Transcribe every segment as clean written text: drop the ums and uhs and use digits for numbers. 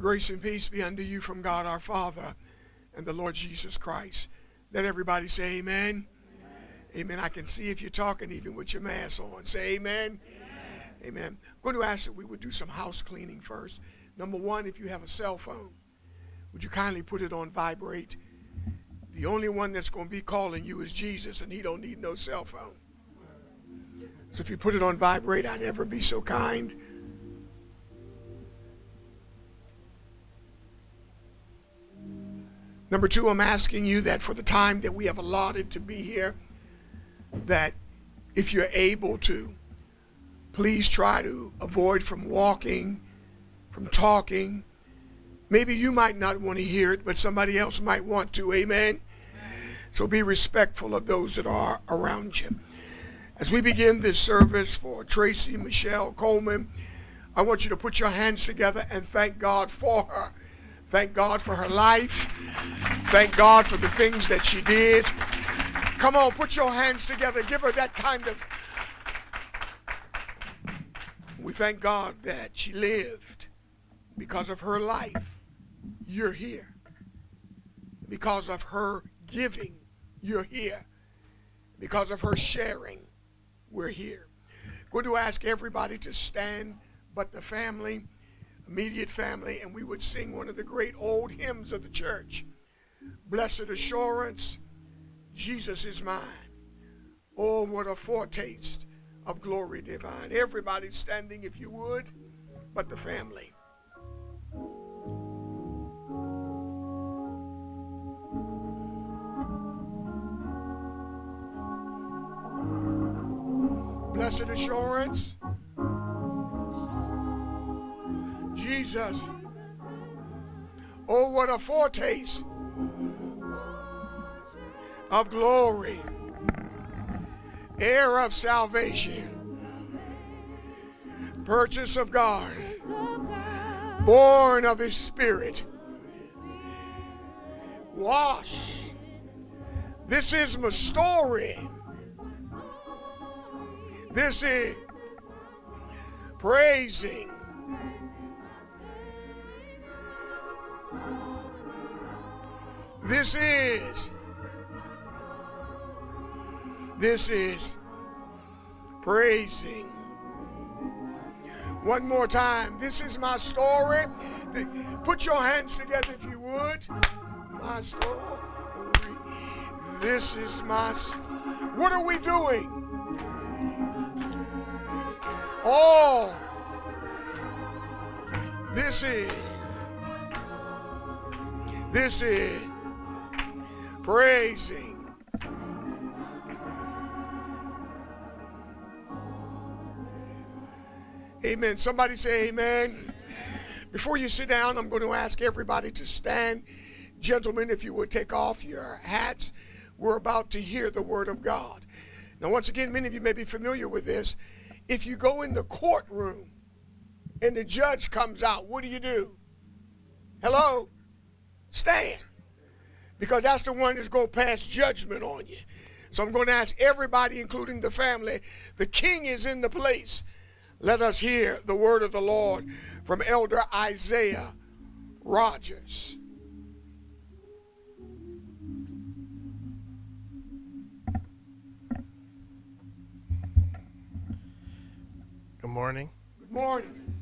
Grace and peace be unto you from God our Father and the Lord Jesus Christ. Let everybody say amen. Amen. I can see if you're talking even with your mask on. Say amen. Amen. I'm going to ask that we would do some house cleaning first. Number one, if you have a cell phone, would you kindly put it on vibrate? The only one that's going to be calling you is Jesus, and he don't need no cell phone. So if you put it on vibrate, I'd ever be so kind. Number two, I'm asking you that for the time that we have allotted to be here, that if you're able to, please try to avoid from walking, from talking. Maybe you might not want to hear it, but somebody else might want to. Amen? So be respectful of those that are around you. As we begin this service for Tracy Michelle Coleman, I want you to put your hands together and thank God for her. Thank God for her life. Thank God for the things that she did. Come on, put your hands together. Give her that kind of... We thank God that she lived. Because of her life, you're here. Because of her giving, you're here. Because of her sharing, we're here. I'm going to ask everybody to stand, but the family, immediate family, and we would sing one of the great old hymns of the church. Blessed assurance, Jesus is mine. Oh, what a foretaste of glory divine. Everybody standing, if you would, but the family. Blessed assurance, Jesus. Oh, what a foretaste of glory, heir of salvation, purchase of God, born of his Spirit, wash. This is my story. This is praising. This is praising. One more time. This is my story. Put your hands together if you would. My story. This is my... What are we doing? Oh, this is praising. Amen. Somebody say amen. Before you sit down, I'm going to ask everybody to stand. Gentlemen, if you would take off your hats. We're about to hear the word of God. Now, once again, many of you may be familiar with this. If you go in the courtroom and the judge comes out, what do? Hello? Stand. Because that's the one that's going to pass judgment on you. So I'm going to ask everybody, including the family, the king is in the place. Let us hear the word of the Lord from Elder Isaiah Rogers. Good morning. Good morning.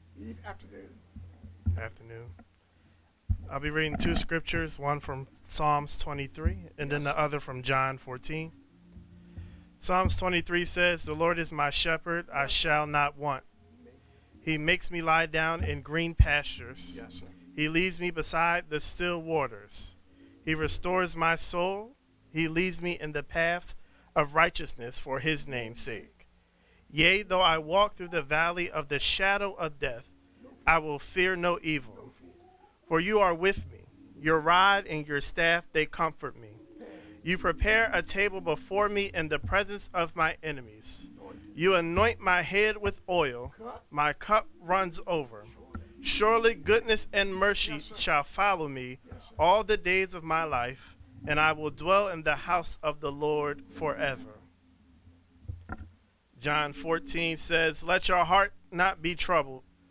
Afternoon. I'll be reading two scriptures, one from Psalms 23 and then the other from John 14. Psalms 23 says, "The Lord is my shepherd, I shall not want. He makes me lie down in green pastures. Yes, sir. He leads me beside the still waters. He restores my soul. He leads me in the paths of righteousness for his name's sake. Yea, though I walk through the valley of the shadow of death, I will fear no evil. For you are with me. Your rod and your staff, they comfort me. You prepare a table before me in the presence of my enemies. You anoint my head with oil. My cup runs over. Surely goodness and mercy shall follow me all the days of my life, and I will dwell in the house of the Lord forever." John 14 says, "Let your heart not be troubled.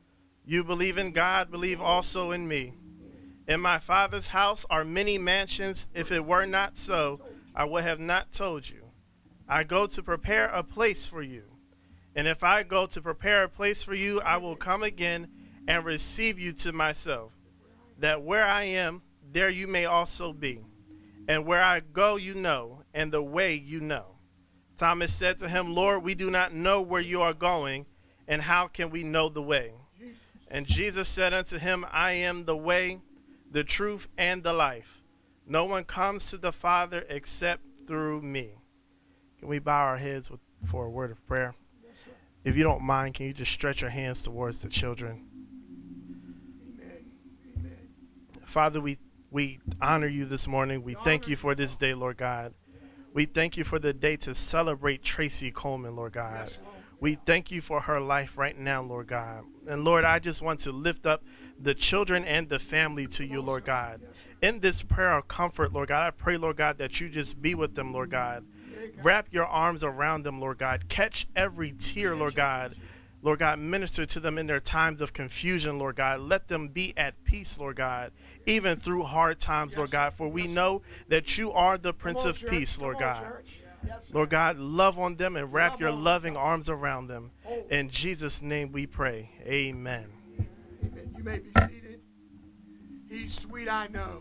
You believe in God, believe also in me. In my Father's house are many mansions. If it were not so, I would have not told you. I go to prepare a place for you. And if I go to prepare a place for you, I will come again and receive you to myself, that where I am, there you may also be. And where I go you know, and the way you know. Thomas said to him, Lord, we do not know where you are going, and how can we know the way? And Jesus said unto him, I am the way, the truth, and the life. No one comes to the Father except through me. Can we bow our heads for a word of prayer? If you don't mind, can you just stretch your hands towards the children? Amen. Amen. Father, we honor you this morning. We thank you for this day, Lord God. We thank you for the day to celebrate Tracy Coleman, Lord God. We thank you for her life right now, Lord God. And Lord, I just want to lift up the children and the family to you, Lord God. In this prayer of comfort, Lord God, I pray, Lord God, that you just be with them, Lord God. Wrap your arms around them, Lord God. Catch every tear, Lord God. Lord God, minister to them in their times of confusion, Lord God. Let them be at peace, Lord God, even through hard times, Lord God. For we know that you are the Prince of Peace, Lord God. Lord God, love on them and wrap your loving arms around them. In Jesus' name we pray. Amen. Amen. You may be seated. He's sweet, I know.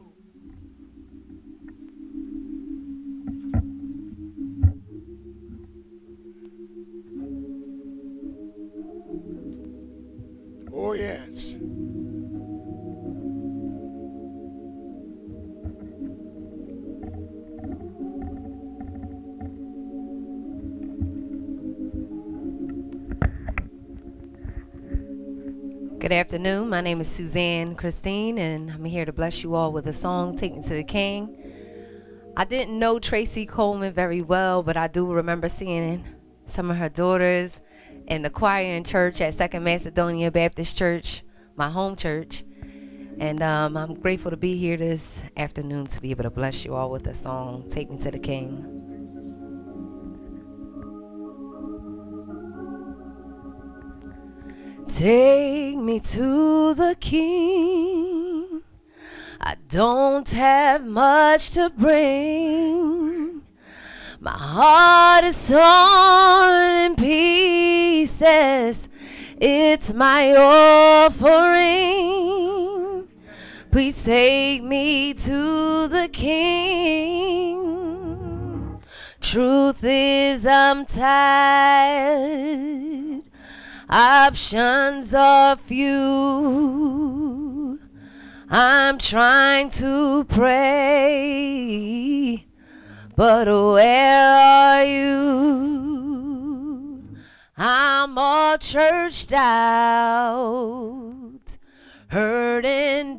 Oh, yes. Good afternoon. My name is Suzanne Christine, and I'm here to bless you all with a song, Take Me to the King. I didn't know Tracy Coleman very well, but I do remember seeing some of her daughters in the choir in church at Second Macedonia Baptist Church, my home church. And I'm grateful to be here this afternoon to be able to bless you all with a song, Take Me to the King. Take me to the King. I don't have much to bring. My heart is torn in pieces. It's my offering. Please take me to the King. Truth is, I'm tired. Options are few. I'm trying to pray, but where are you? I'm all churched out, hurt and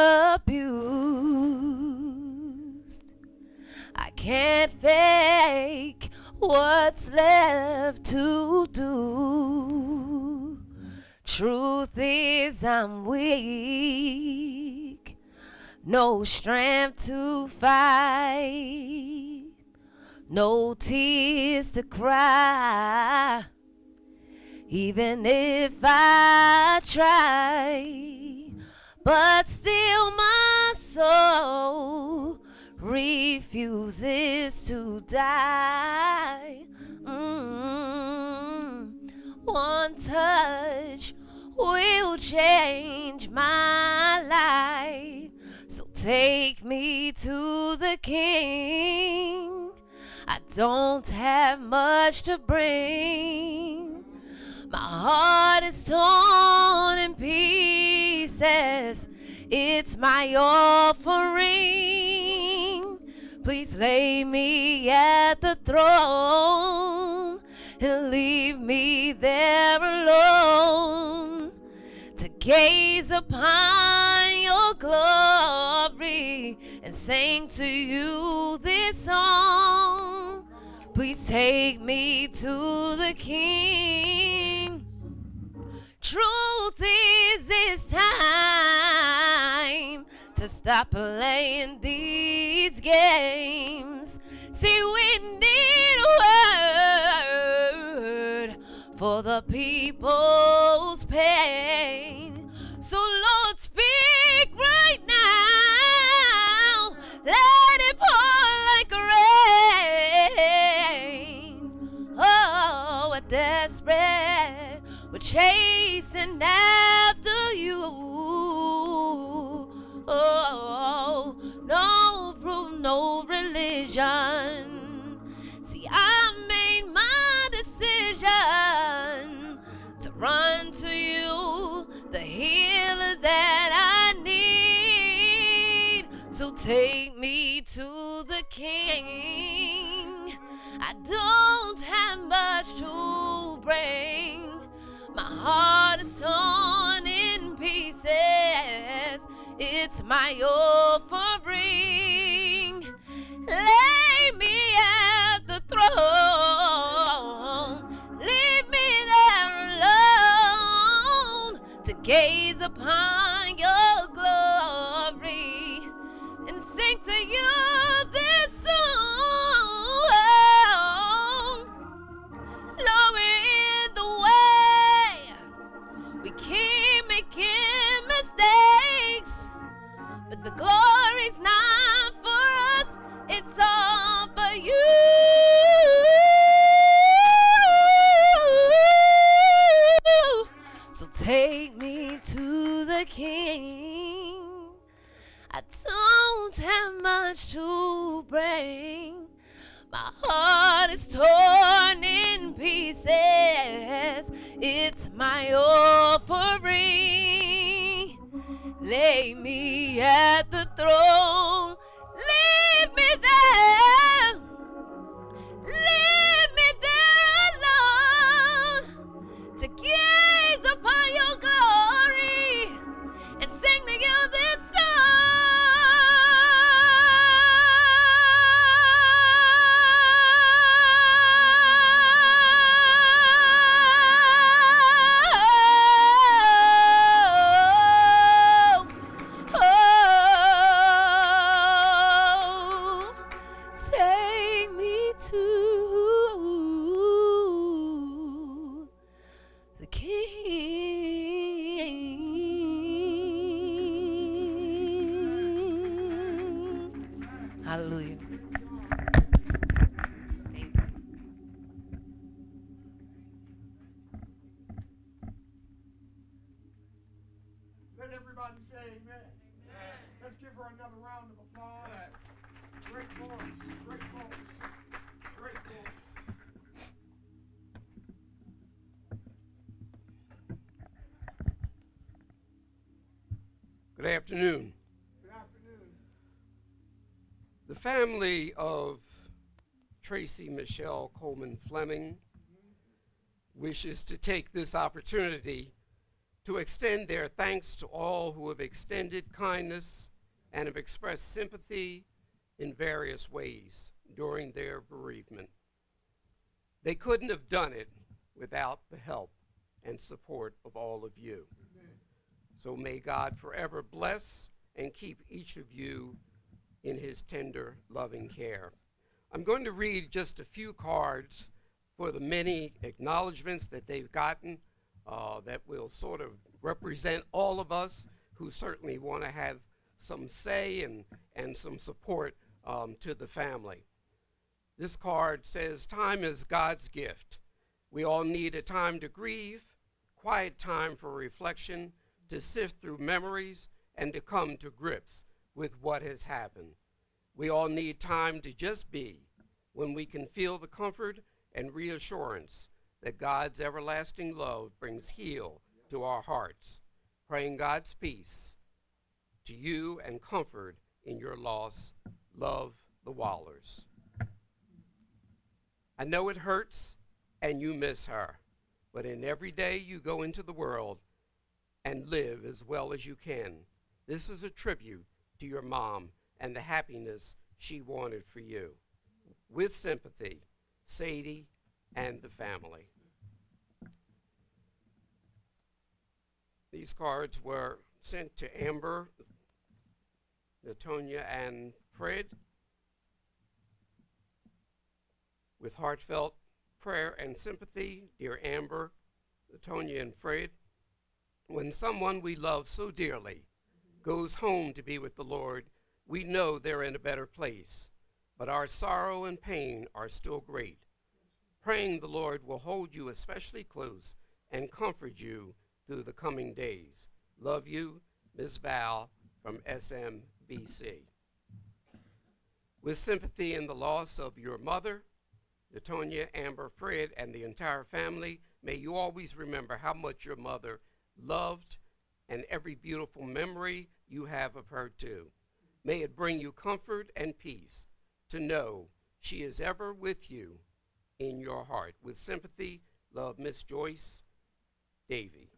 abused. I can't fake what's left to do. Truth is, I'm weak, no strength to fight, no tears to cry, even if I try. But still my soul refuses to die. One touch will change my life. So take me to the King. I don't have much to bring. My heart is torn in pieces. It's my offering. Please lay me at the throne and leave me there alone to gaze upon your glory and sing to you this song. Please take me to the King. Truth is, it's time to stop playing these games. See, we need a word for the people's pain. chasing after you. Oh, no proof, no religion. See, I made my decision to run to you, the healer that I need. So take me to the King. I don't have much to bring. My heart is torn in pieces. It's my offering. Lay me at the throne. Leave me there alone to gaze upon your glory and sing to you this song. Lord, we're in the way. We keep making mistakes, but the glory's not for us, it's all for you. So take me to the King. I don't have much to bring. My heart is torn in pieces. It's my offering. Lay me at the throne. Leave me there. Leave me there alone to gaze upon your glory and sing to you this take me to the King. Hallelujah. Thank you. Let everybody say amen. Let's give her another round of applause. Great voice, great voice, great voice. Good afternoon. Good afternoon. The family of Tracy Michelle Coleman Fleming wishes to take this opportunity to extend their thanks to all who have extended kindness and have expressed sympathy in various ways during their bereavement. They couldn't have done it without the help and support of all of you. So may God forever bless and keep each of you in his tender, loving care. I'm going to read just a few cards for the many acknowledgments that they've gotten that will sort of represent all of us who certainly want to have some say and some support to the family. This card says, "Time is God's gift. We all need a time to grieve, quiet time for reflection, to sift through memories, and to come to grips with what has happened. We all need time to just be, when we can feel the comfort and reassurance that God's everlasting love brings heal to our hearts. Praying God's peace to you and comfort in your loss. Love, the Wallers." I know it hurts and you miss her, but in every day you go into the world and live as well as you can. This is a tribute to your mom and the happiness she wanted for you. With sympathy, Sadie and the family. These cards were sent to Amber, Latonia, and Fred with heartfelt prayer and sympathy. Dear Amber, Latonia, and Fred, when someone we love so dearly goes home to be with the Lord, we know they're in a better place, but our sorrow and pain are still great. Praying the Lord will hold you especially close and comfort you through the coming days. Love you, Ms. Val from SMBC. With sympathy in the loss of your mother, Latonya, Amber, Fred, and the entire family, may you always remember how much your mother loved and every beautiful memory you have of her too. May it bring you comfort and peace to know she is ever with you in your heart. With sympathy, love, Miss Joyce Davy.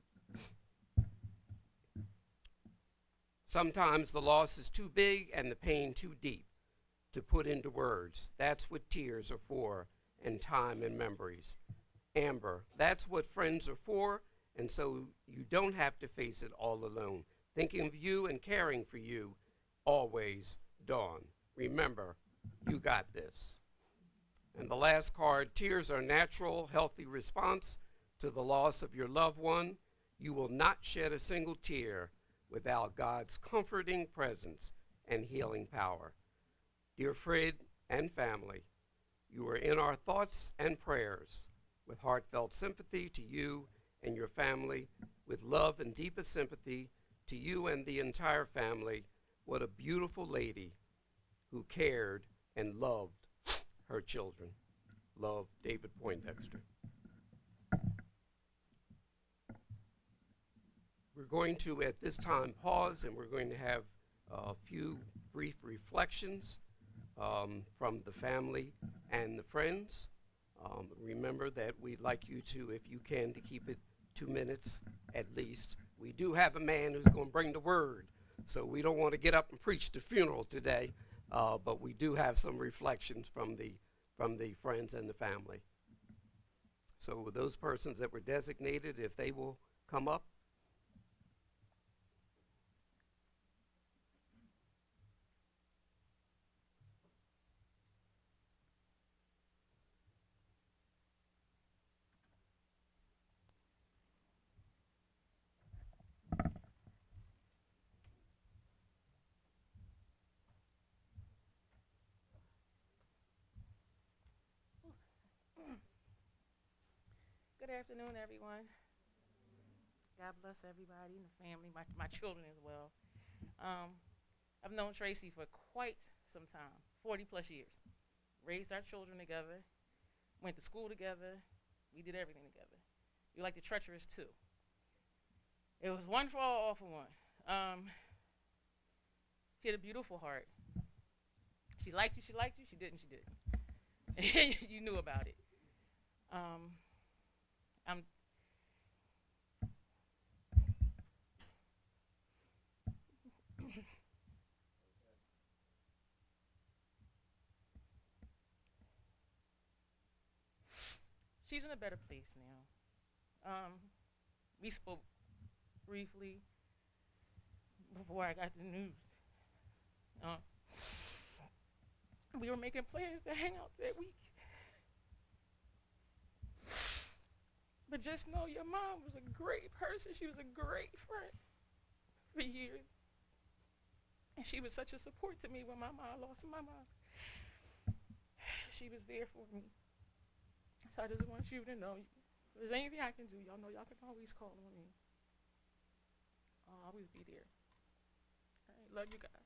Sometimes the loss is too big and the pain too deep to put into words. That's what tears are for, and time and memories. Amber, that's what friends are for, and so you don't have to face it all alone. Thinking of you and caring for you, always, Dawn. Remember, you got this. And the last card, tears are a natural, healthy response to the loss of your loved one. You will not shed a single tear without God's comforting presence and healing power. Dear Fred and family, you are in our thoughts and prayers. With heartfelt sympathy to you and your family, with love and deepest sympathy to you and the entire family. What a beautiful lady who cared and loved her children. Love, David Poindexter. We're going to, at this time, pause, and we're going to have a few brief reflections from the family and the friends. Remember that we'd like you to, if you can, to keep it 2 minutes at least. We do have a man who's going to bring the word, so we don't want to get up and preach the funeral today, but we do have some reflections from the friends and the family. So those persons that were designated, if they will come up. Good afternoon, everyone. God bless everybody and the family, my children as well. I've known Tracy for quite some time, 40 plus years. Raised our children together, went to school together, we did everything together. We like the treacherous too. It was one for all for one. She had a beautiful heart. She liked you, she didn't, she didn't. You knew about it. She's in a better place now. We spoke briefly before I got the news. We were making plans to hang out that week. But just know your mom was a great person. She was a great friend for years. And she was such a support to me when my mom lost my mom. She was there for me. So I just want you to know, if there's anything I can do, y'all know y'all can always call on me. I'll always be there. All right, love you guys.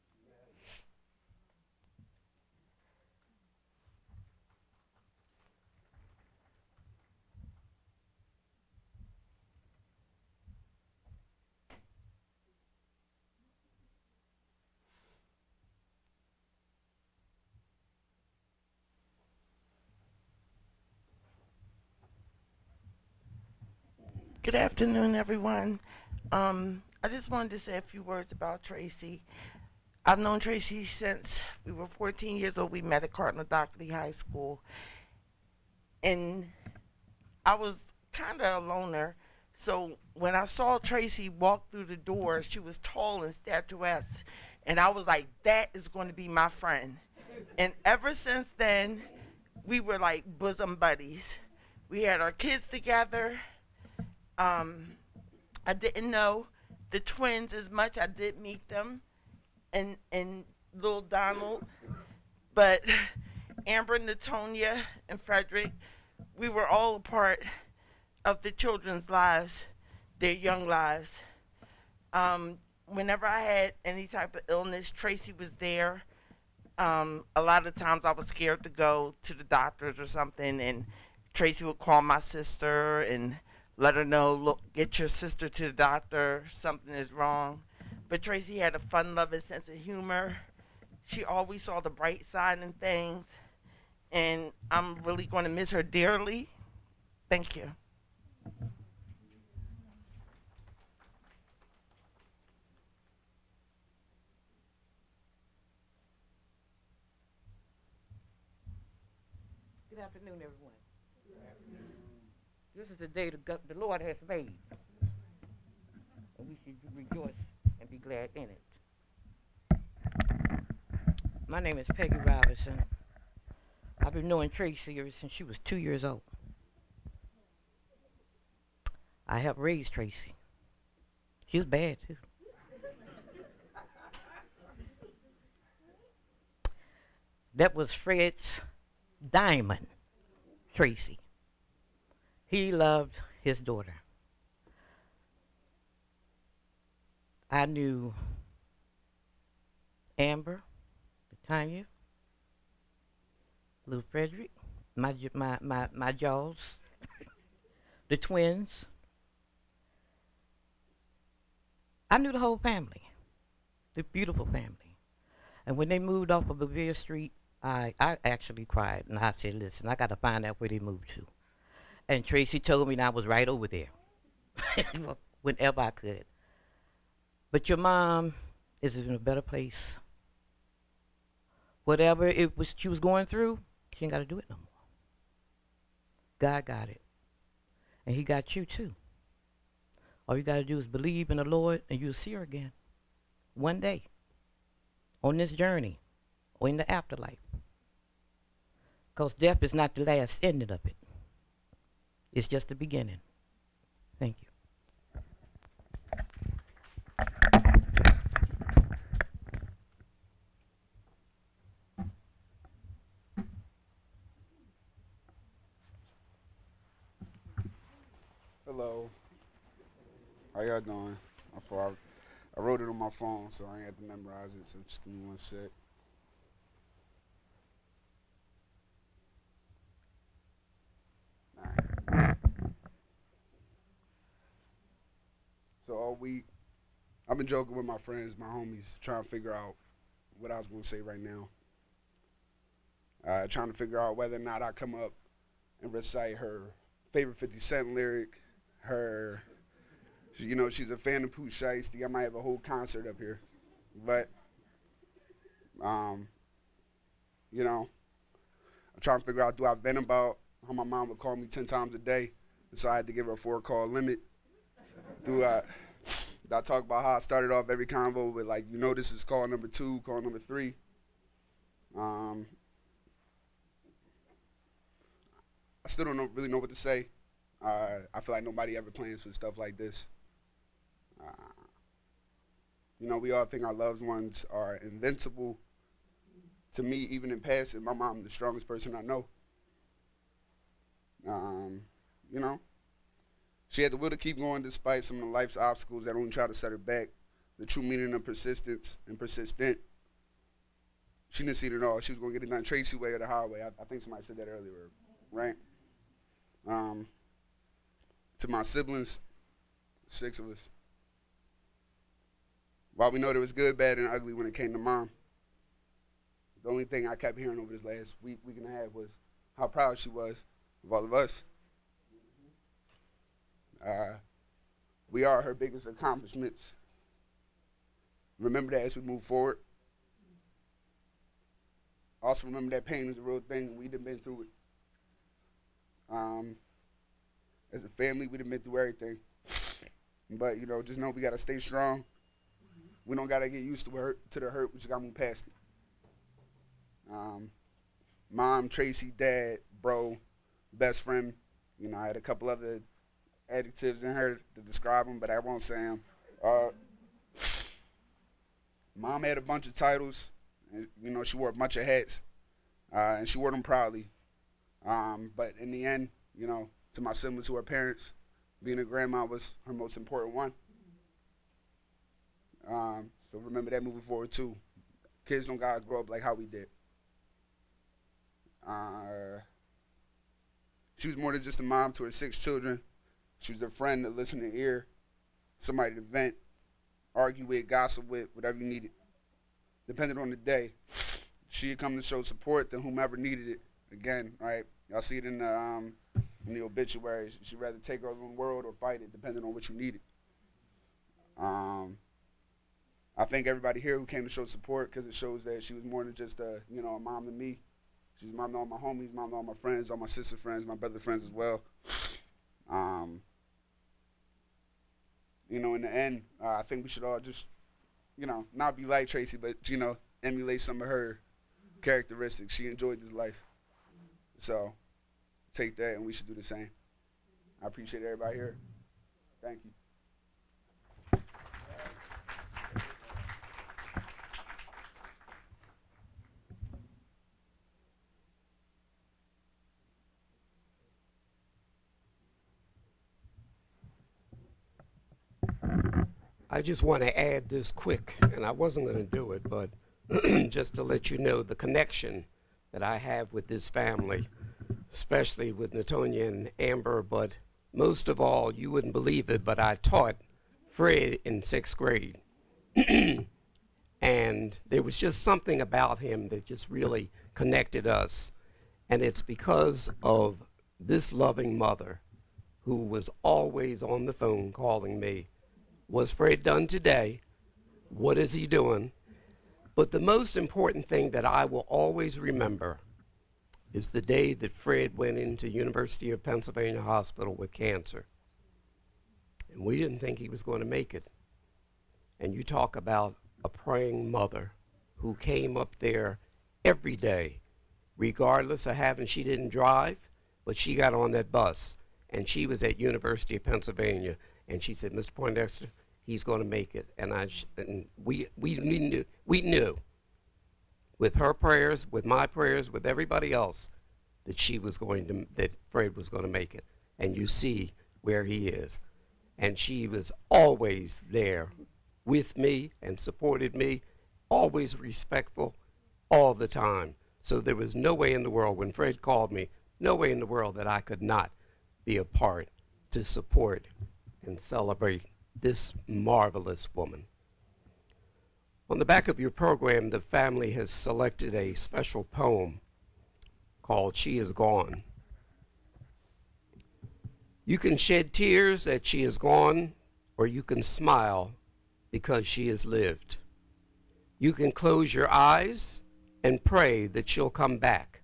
Good afternoon, everyone. I just wanted to say a few words about Tracy. I've known Tracy since we were 14 years old. We met at Cardinal Dockley High School. And I was kind of a loner. So when I saw Tracy walk through the door, she was tall and statuesque. And I was like, that is going to be my friend. And ever since then, we were like bosom buddies. We had our kids together. I didn't know the twins as much. I did meet them and little Donald, but Amber, Latonya, and Frederick, we were all a part of the children's lives, their young lives. Whenever I had any type of illness, Tracy was there. A lot of times I was scared to go to the doctors or something, and Tracy would call my sister and let her know, look, get your sister to the doctor, something is wrong. But Tracy had a fun-loving sense of humor. She always saw the bright side in things, and I'm really going to miss her dearly. Thank you. Good afternoon, everyone. This is the day the Lord has made, and we should rejoice and be glad in it. My name is Peggy Robinson. I've been knowing Tracy ever since she was 2 years old. I helped raise Tracy. She was bad, too. That was Fred's diamond, Tracy. He loved his daughter. I knew Amber, Tanya, little Frederick, my Jaws, the twins. I knew the whole family, the beautiful family. And when they moved off of Bavaria Street, I actually cried, and I said, listen, I got to find out where they moved to. And Tracy told me, and I was right over there whenever I could. But your mom is in a better place. Whatever it was she was going through, she ain't got to do it no more. God got it. And he got you too. All you got to do is believe in the Lord, and you'll see her again. One day. On this journey. Or in the afterlife. Because death is not the last ending of it. It's just the beginning. Thank you. Hello. How y'all doing? I wrote it on my phone, so I ain't have to memorize it, so just give me 1 sec. Alright. So all week, I've been joking with my friends, my homies, trying to figure out what I was going to say right now. Trying to figure out whether or not I come up and recite her favorite 50 Cent lyric, her, you know, she's a fan of Pooh Shiesty. I might have a whole concert up here. But, you know, I'm trying to figure out, do I vent about how my mom would call me 10 times a day, and so I had to give her a 4-call limit? Do I talk about how I started off every convo with, like, you know, this is call number 2, call number 3? I still don't really know what to say. I feel like nobody ever plans for stuff like this. You know, we all think our loved ones are invincible. To me, even in passing, my mom is the strongest person I know. You know, she had the will to keep going despite some of the life's obstacles that only try to set her back. The true meaning of persistence and persistent. She didn't see it at all. She was going to get it done Tracy way or the highway. I think somebody said that earlier, right? To my siblings, 6 of us. While we know there was good, bad, and ugly when it came to mom, the only thing I kept hearing over this last week and a half was how proud she was of all of us. We are her biggest accomplishments. Remember that as we move forward. Also remember that pain is a real thing. We done been through it. As a family, we done been through everything. But, you know, just know we got to stay strong. We don't got to get used to the hurt. We just got to move past it. Mom, Tracy, dad, bro, best friend. You know, I had a couple other adjectives in her to describe them, but I won't say them. Mom had a bunch of titles. And, you know, she wore a bunch of hats. And she wore them proudly. But in the end, you know, To my siblings who are parents, being a grandma was her most important one. So remember that moving forward too. Kids don't gotta grow up like how we did. She was more than just a mom to her 6 children. She was a friend, a listening ear, somebody to vent, argue with, gossip with, whatever you needed. Depending on the day, she'd come to show support to whomever needed it. Again, right? Y'all see it in the obituary. She'd rather take her own world or fight it, depending on what you needed. I thank everybody here who came to show support because it shows that she was more than just a mom to me. She's mom to all my homies, mom to all my friends, all my sister friends, my brother friends as well. In the end, I think we should all just, not be like Tracy, but, emulate some of her characteristics. She enjoyed this life. So take that and we should do the same. I appreciate everybody here. Thank you. I just want to add this quick, and I wasn't going to do it, but just to let you know the connection that I have with this family, especially with Natonia and Amber, but most of all, you wouldn't believe it, but I taught Fred in 6th grade. And there was just something about him that just really connected us. And it's because of this loving mother who was always on the phone calling me. Was Fred done today? What is he doing? But the most important thing that I will always remember is the day that Fred went into University of Pennsylvania Hospital with cancer. And we didn't think he was going to make it. And you talk about a praying mother who came up there every day, regardless of she didn't drive, but she got on that bus, and she was at University of Pennsylvania. And she said, Mr. Poindexter, he's going to make it. And we knew, with her prayers, with my prayers, with everybody else, that that Fred was going to make it. And you see where he is. And she was always there with me and supported me, always respectful, all the time. So there was no way in the world, when Fred called me, no way in the world that I could not be a part to support and celebrate this marvelous woman. On the back of your program, the family has selected a special poem called She Is Gone. You can shed tears that she is gone, or you can smile because she has lived. You can close your eyes and pray that she'll come back.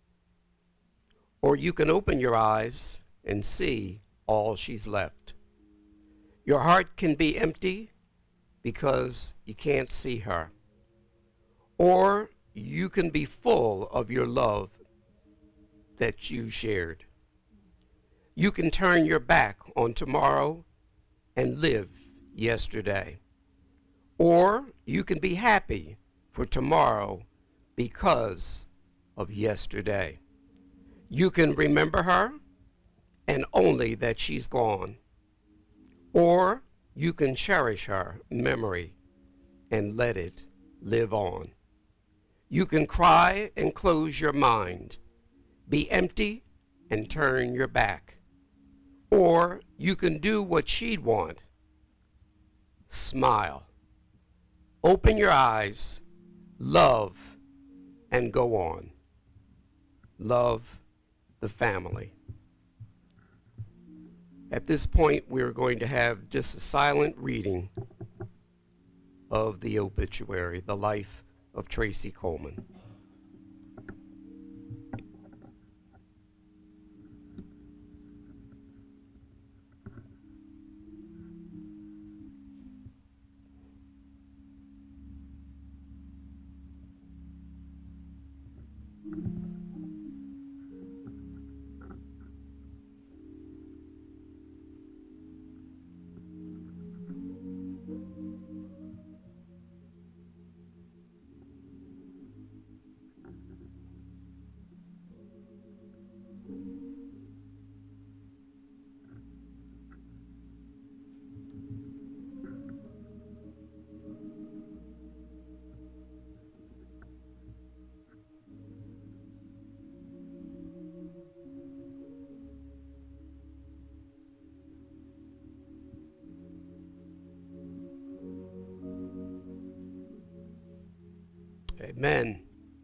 Or you can open your eyes and see all she's left. Your heart can be empty because you can't see her. Or you can be full of your love that you shared. You can turn your back on tomorrow and live yesterday. Or you can be happy for tomorrow because of yesterday. You can remember her and only that she's gone. Or you can cherish her memory and let it live on. You can cry and close your mind, be empty and turn your back. Or you can do what she'd want, smile, open your eyes, love, and go on. Love the family. At this point, we're going to have just a silent reading of the obituary, the life of Tracy Coleman. Amen.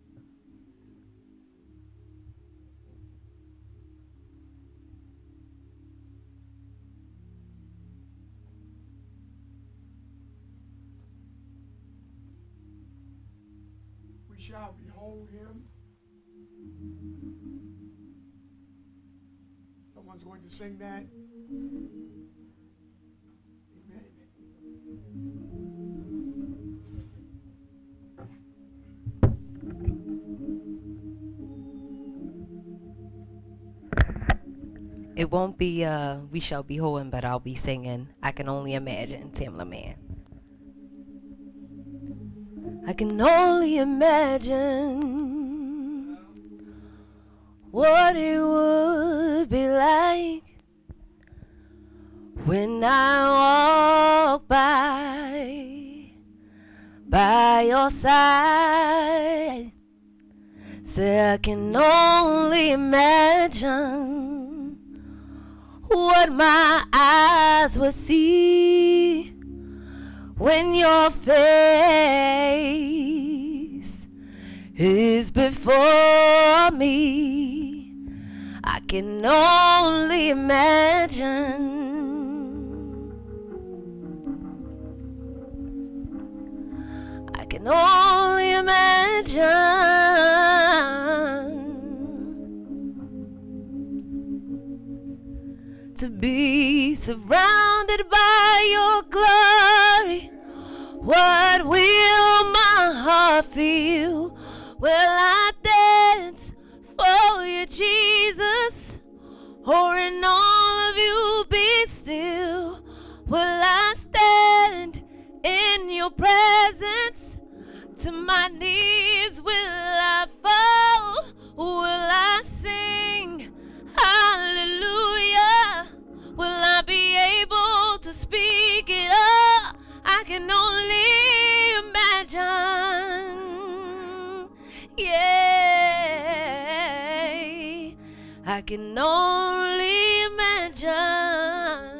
We shall behold him. Someone's going to sing that. It won't be We Shall Behold Him, but I'll be singing I Can Only Imagine, Tamla Man. I can only imagine what it would be like when I walk by your side. Say I can only imagine what my eyes would see when your face is before me. I can only imagine. I can only imagine to be surrounded by your glory. What will my heart feel? Will I dance for you, Jesus? Or in all of you be still? Will I stand in your presence? To my knees will I fall? Will I sing hallelujah? Will I be able to speak it up? I can only imagine. Yeah, I can only imagine.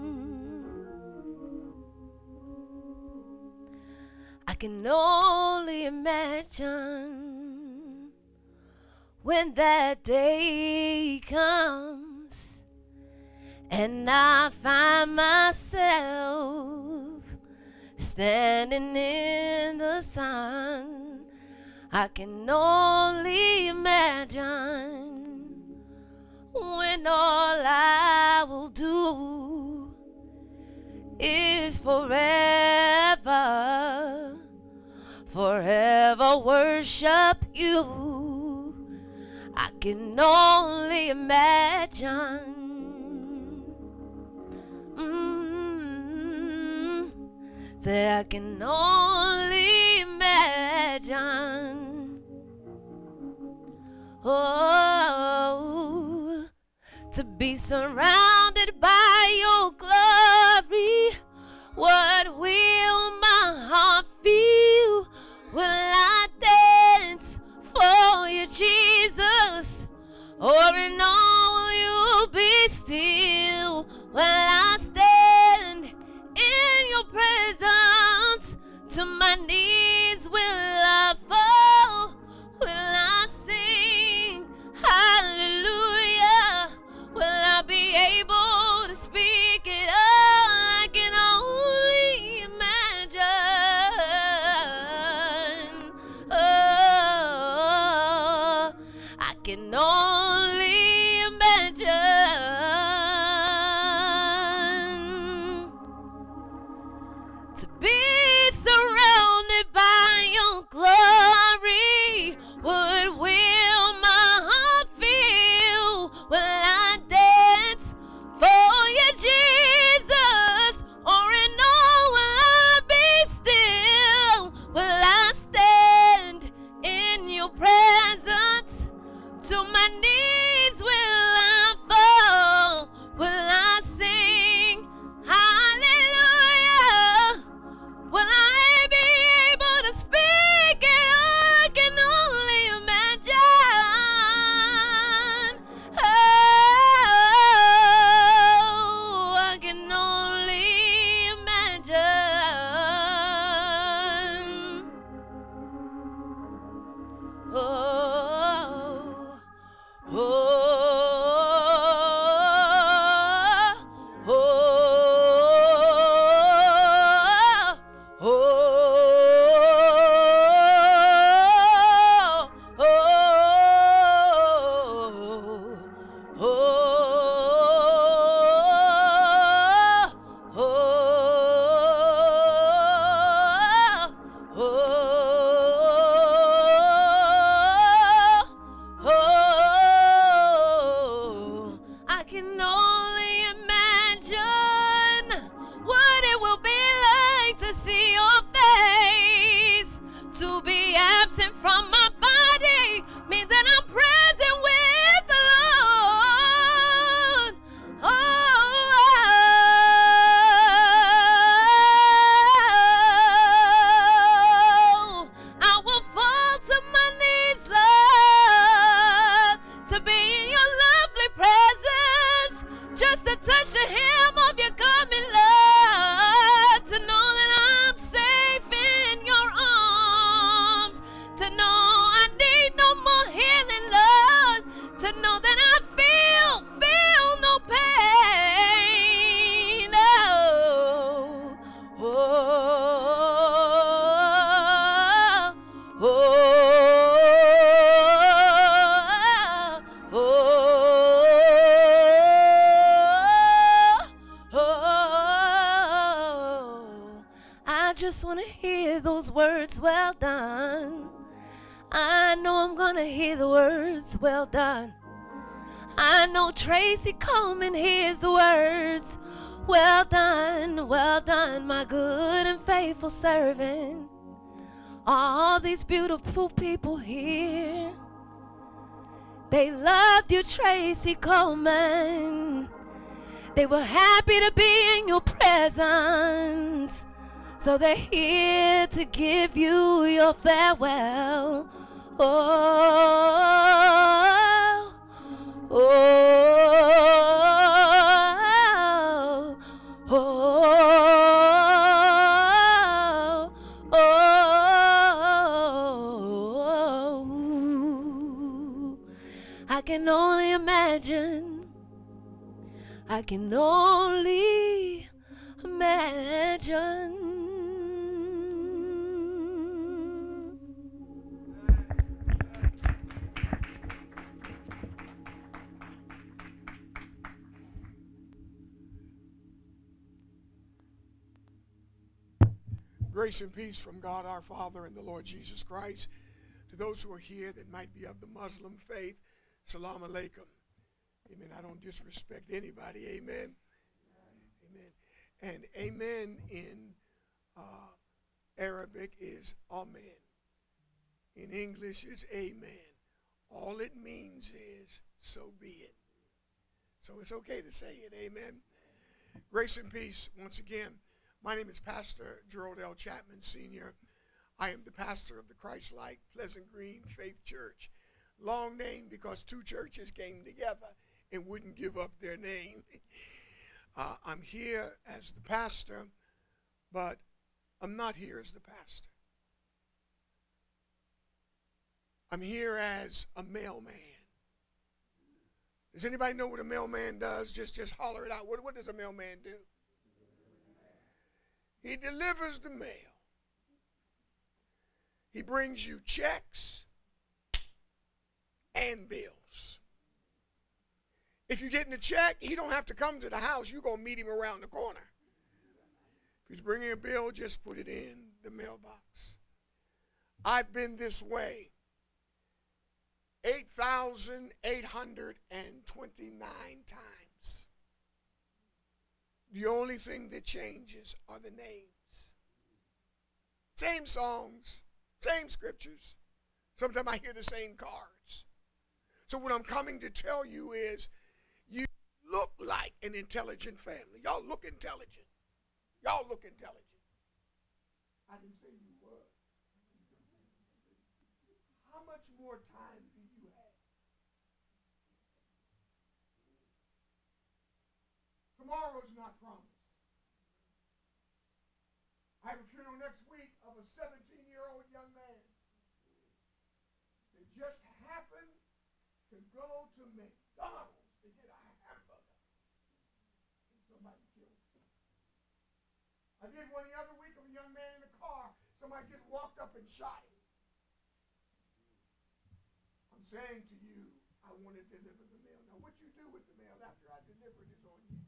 I can only imagine when that day comes and I find myself standing in the sun. I can only imagine when all I will do is forever worship you. I can only imagine. Say I can only imagine. Oh, to be surrounded by your glory. What will my heart feel? Will I dance for you, Jesus? Or in all will you be still? Will I stand in your presence? To my knees will I fall? Will I sing hallelujah? Will I be able to speak it all? I can only imagine. Oh, I can only imagine to be surrounded by your Oh, I can only imagine what it will be like to see your face. To be absent from my body means that I'm present with the Lord. Oh, I will fall to my knees, Lord, to be in your lovely presence, just to touch the hem of your garment, Lord, to know that I'm safe in your arms, to know I need no more healing, Lord, to know that I feel no pain. Oh, oh, oh, oh. I just want to hear those words, well done. I know I'm gonna hear the words, well done. I know Tracy Coleman hears the words, well done, my good and faithful servant. All these beautiful people here, they loved you, Tracy Coleman. They were happy to be in your presence. So they're here to give you your farewell. Oh, oh, oh, oh. I can only imagine. I can only imagine. Grace and peace from God our Father and the Lord Jesus Christ. To those who are here that might be of the Muslim faith, Salam Alaikum. Amen. I don't disrespect anybody. Amen. Amen. And amen in Arabic is amen. In English it's amen. All it means is so be it. So it's okay to say it. Amen. Grace and peace once again. My name is Pastor Gerald L. Chapman, Sr. I am the pastor of the Christ-like Pleasant Green Faith Church. Long name because two churches came together and wouldn't give up their name. I'm here as the pastor, but I'm not here as the pastor. I'm here as a mailman. Does anybody know what a mailman does? Just holler it out. What does a mailman do? He delivers the mail. He brings you checks and bills. If you're getting a check, he don't have to come to the house. You're going to meet him around the corner. If he's bringing a bill, just put it in the mailbox. I've been this way 8,829 times. The only thing that changes are the names. Same songs, same scriptures. Sometimes I hear the same cards. So what I'm coming to tell you is you look like an intelligent family. Y'all look intelligent. Y'all look intelligent. I didn't say you were. How much more time do you have? Tomorrow's not promised. I have a funeral next week of a 17-year-old young man that just happened to go to McDonald's to get a hamburger. And somebody killed him. I did one the other week of a young man in a car. Somebody just walked up and shot him. I'm saying to you, I want to deliver the mail. Now, what you do with the mail after I deliver it is on you.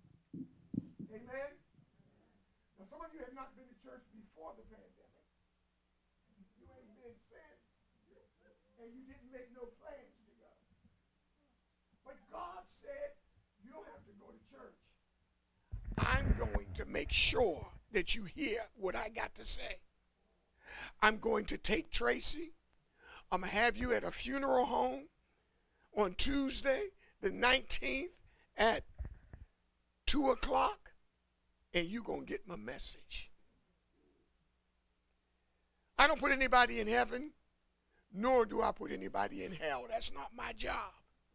Amen? Now, some of you have not been to church before the pandemic. and you didn't make no plans to go. But God said, you don't have to go to church. I'm going to make sure that you hear what I got to say. I'm going to take Tracy. I'm going to have you at a funeral home on Tuesday, the 19th at 2 o'clock, and you're going to get my message. I don't put anybody in heaven, nor do I put anybody in hell. That's not my job.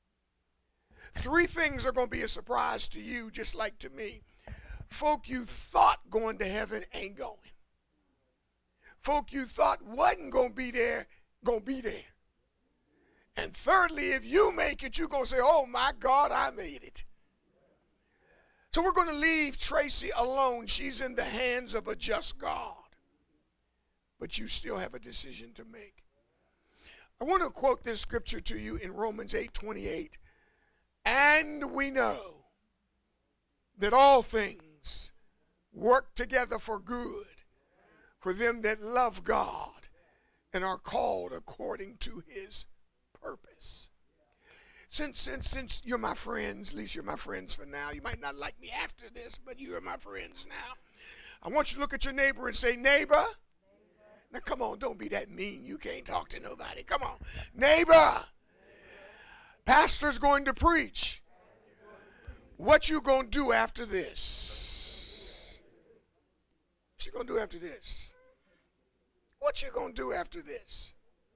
3 things are going to be a surprise to you, just like to me. Folk you thought going to heaven ain't going. Folk you thought wasn't going to be there, going to be there. And thirdly, if you make it, you're going to say, oh my God, I made it. So we're going to leave Tracy alone. She's in the hands of a just God. But you still have a decision to make. I want to quote this scripture to you in Romans 8:28. And we know that all things work together for good for them that love God and are called according to his purpose. Since you're my friends, at least you're my friends for now. You might not like me after this, but you are my friends now. I want you to look at your neighbor and say, neighbor. Now come on, don't be that mean. You can't talk to nobody. Come on. Neighbor. Pastor's going to preach. What you going to do after this? What you going to do after this? What you going to do after this?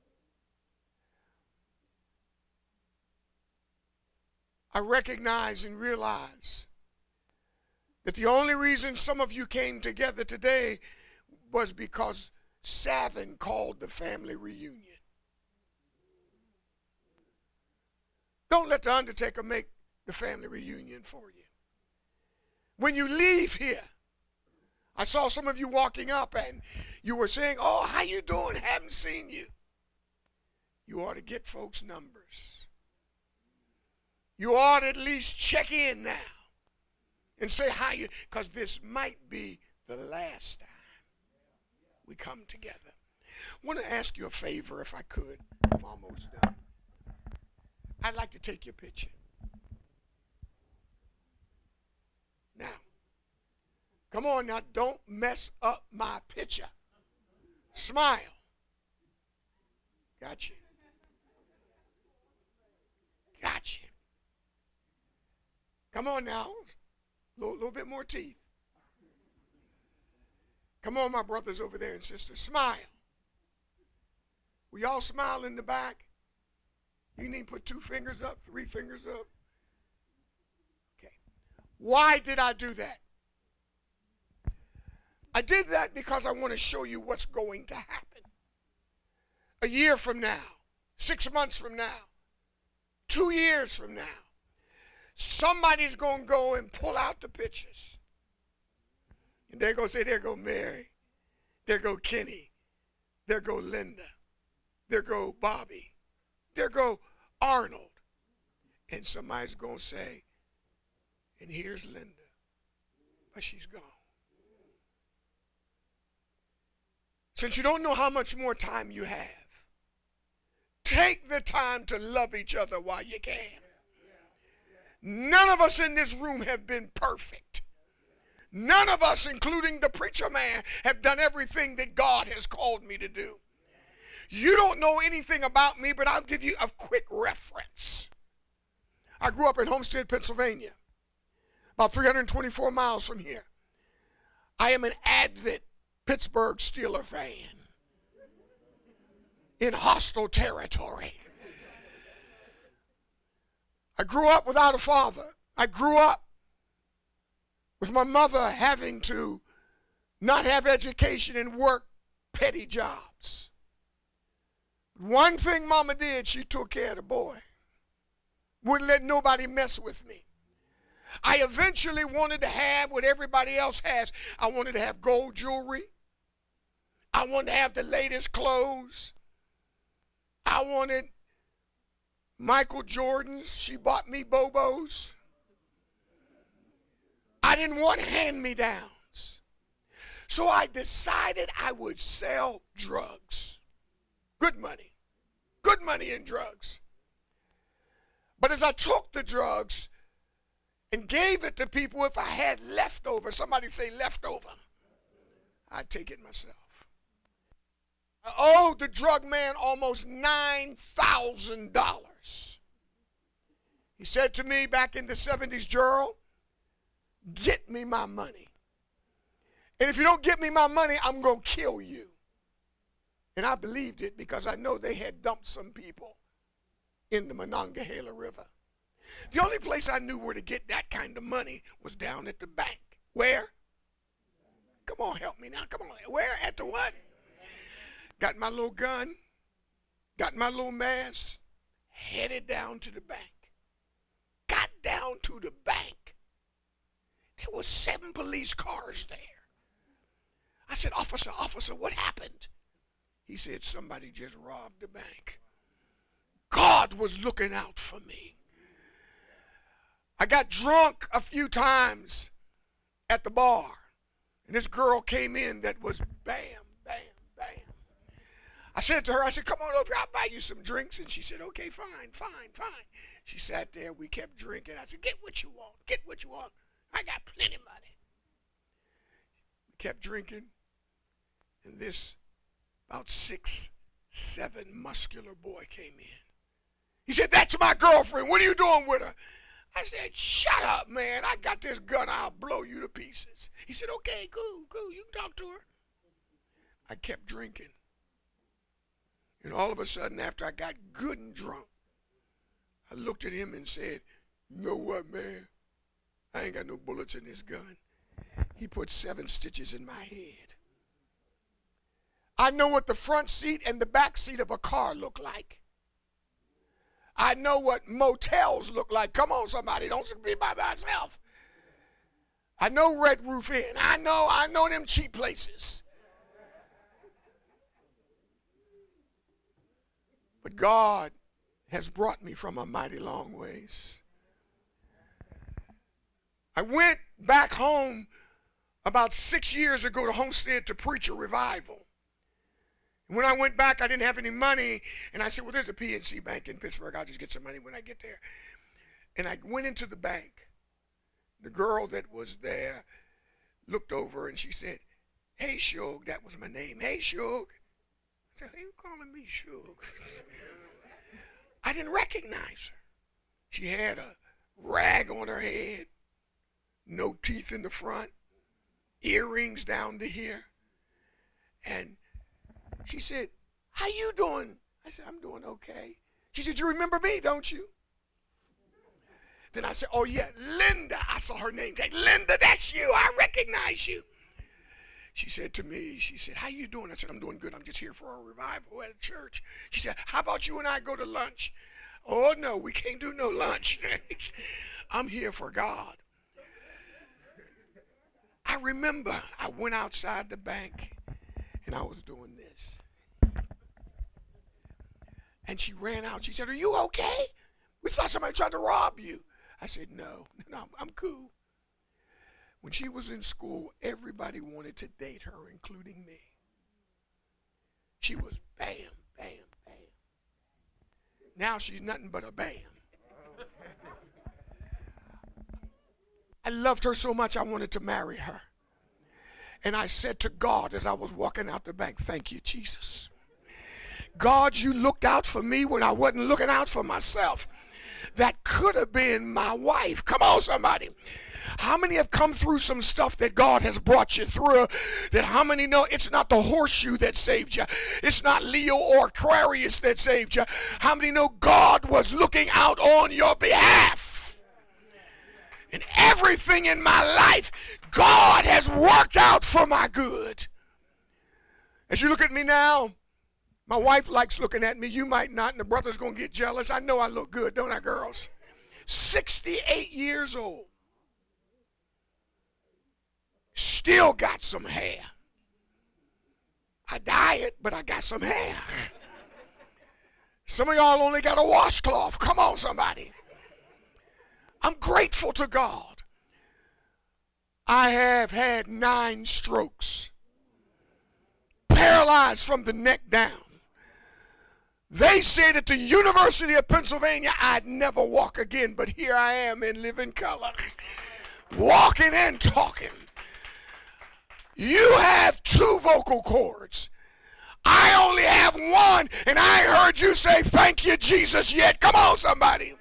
I recognize and realize that the only reason some of you came together today was because Savin called the family reunion. Don't let the undertaker make the family reunion for you. When you leave here, I saw some of you walking up and you were saying, oh, how you doing? Haven't seen you. You ought to get folks' numbers. You ought to at least check in now and say how you, because this might be the last time we come together. I want to ask you a favor if I could. I'm almost done. I'd like to take your picture. Now, come on now, don't mess up my picture. Smile. Got you. Got you. Come on now. A little bit more teeth. Come on, my brothers over there and sisters. Smile. We all smile in the back. You need to put 2 fingers up, 3 fingers up. Okay. Why did I do that? I did that because I want to show you what's going to happen. A year from now, 6 months from now, 2 years from now, somebody's going to go and pull out the pictures. And they're going to say, there go Mary. There go Kenny. There go Linda. There go Bobby. There go Arnold. And somebody's going to say, and here's Linda. But she's gone. Since you don't know how much more time you have, take the time to love each other while you can. None of us in this room have been perfect. None of us, including the preacher man, have done everything that God has called me to do. You don't know anything about me, but I'll give you a quick reference. I grew up in Homestead, Pennsylvania, about 324 miles from here. I am an avid Pittsburgh Steelers fan in hostile territory. I grew up without a father. I grew up with my mother having to not have education and work petty jobs. One thing Mama did, she took care of the boy. Wouldn't let nobody mess with me. I eventually wanted to have what everybody else has. I wanted to have gold jewelry. I wanted to have the latest clothes. I wanted Michael Jordans. She bought me Bobos. I didn't want hand-me-downs. So I decided I would sell drugs. Good money. Good money in drugs. But as I took the drugs and gave it to people, if I had leftover, somebody say leftover, I'd take it myself. I owed the drug man almost $9,000. He said to me back in the 70s, Gerald, get me my money. And if you don't get me my money, I'm going to kill you. And I believed it because I know they had dumped some people in the Monongahela River. The only place I knew where to get that kind of money was down at the bank. Where? Come on, help me now. Come on. Where? At the what? Got my little gun, got my little mask, headed down to the bank. Got down to the bank. There was 7 police cars there. I said, officer, what happened? He said, somebody just robbed the bank. God was looking out for me. I got drunk a few times at the bar. And this girl came in that was bam, bam, bam. I said to her, I said, come on over, I'll buy you some drinks. And she said, okay, fine. She sat there, we kept drinking. I said, get what you want. I got plenty of money. We kept drinking. And this about 6'7" muscular boy came in. He said, that's my girlfriend. What are you doing with her? I said, shut up, man. I got this gun. I'll blow you to pieces. He said, okay, cool. You can talk to her. I kept drinking. And all of a sudden, after I got good and drunk, I looked at him and said, you know what, man? I ain't got no bullets in this gun. He put 7 stitches in my head. I know what the front seat and the back seat of a car look like. I know what motels look like. Come on, somebody. Don't be by myself. I know Red Roof Inn. I know them cheap places. But God has brought me from a mighty long ways. I went back home about 6 years ago to Homestead to preach a revival. When I went back, I didn't have any money, and I said, well, there's a PNC Bank in Pittsburgh. I'll just get some money when I get there. And I went into the bank. The girl that was there looked over, and she said, hey, Shug. That was my name. Hey, Shug. I said, who you calling me Shug? I didn't recognize her. She had a rag on her head, no teeth in the front, earrings down to here, and she said, how you doing? I said, I'm doing okay. She said, you remember me, don't you? Then I said, oh, yeah, Linda. I saw her name tag. Linda, that's you. I recognize you. She said to me, she said, how you doing? I said, I'm doing good. I'm just here for a revival at church. She said, how about you and I go to lunch? Oh, no, we can't do no lunch. I'm here for God. I remember I went outside the bank, and I was doing this. And she ran out. She said, are you okay? We thought somebody tried to rob you. I said, no, I'm cool. When she was in school, everybody wanted to date her, including me. She was bam, bam, bam. Now she's nothing but a bam. I loved her so much I wanted to marry her. And I said to God as I was walking out the bank, thank you, Jesus. God, you looked out for me when I wasn't looking out for myself. That could have been my wife. Come on, somebody. How many have come through some stuff that God has brought you through? That how many know it's not the horseshoe that saved you? It's not Leo or Aquarius that saved you. How many know God was looking out on your behalf? And everything in my life, God has worked out for my good. As you look at me now, my wife likes looking at me. You might not, and the brother's going to get jealous. I know I look good, don't I, girls? 68 years old. Still got some hair. I diet, but I got some hair. Some of y'all only got a washcloth. Come on, somebody. I'm grateful to God. I have had 9 strokes. Paralyzed from the neck down. They said at the University of Pennsylvania I'd never walk again, but here I am in living color, walking and talking. You have 2 vocal cords. I only have 1, and I ain't heard you say thank you, Jesus, yet. Come on, somebody.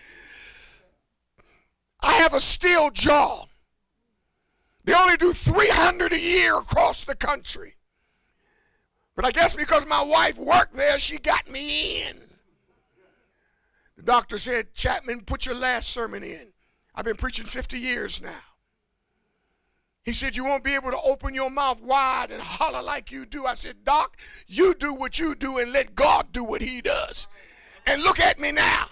I have a steel jaw. They only do 300 a year across the country. But I guess because my wife worked there, she got me in. The doctor said, Chapman, put your last sermon in. I've been preaching 50 years now. He said, you won't be able to open your mouth wide and holler like you do. I said, Doc, you do what you do and let God do what he does. And look at me now.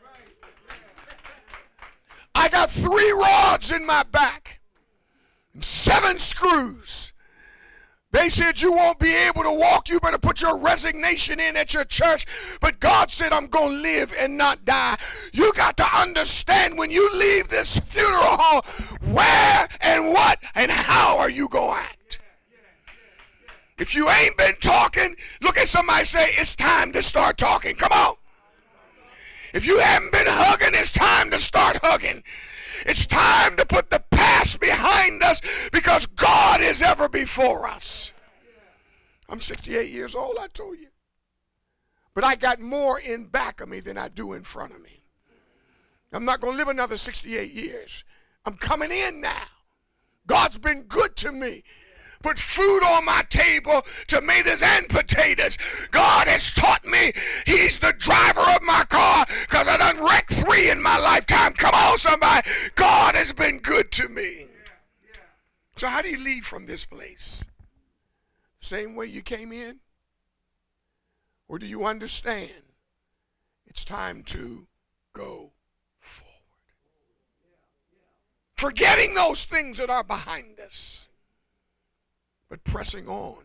I got 3 rods in my back and 7 screws. They said you won't be able to walk. You better put your resignation in at your church. But God said, I'm going to live and not die. You got to understand when you leave this funeral hall, where and what and how are you going to act? If you ain't been talking, look at somebody and say, it's time to start talking. Come on. If you haven't been hugging, it's time to start hugging. It's time to put the past behind us because God is ever before us. I'm 68 years old, I told you. But I got more in back of me than I do in front of me. I'm not going to live another 68 years. I'm coming in now. God's been good to me. Put food on my table, tomatoes and potatoes. God has taught me he's the driver of my car because I done wrecked 3 in my lifetime. Come on, somebody. God has been good to me. So how do you leave from this place? Same way you came in? Or do you understand it's time to go forward? Forgetting those things that are behind us, but pressing on.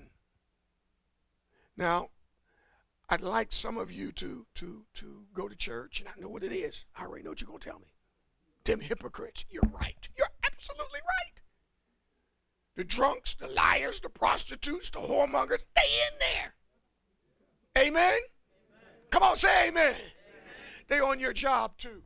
Now, I'd like some of you to go to church, and I know what it is. I already know what you're going to tell me. Them hypocrites. You're right. You're absolutely right. The drunks, the liars, the prostitutes, the whoremongers, they in there. Amen? Amen. Come on, say amen. Amen. They on your job too.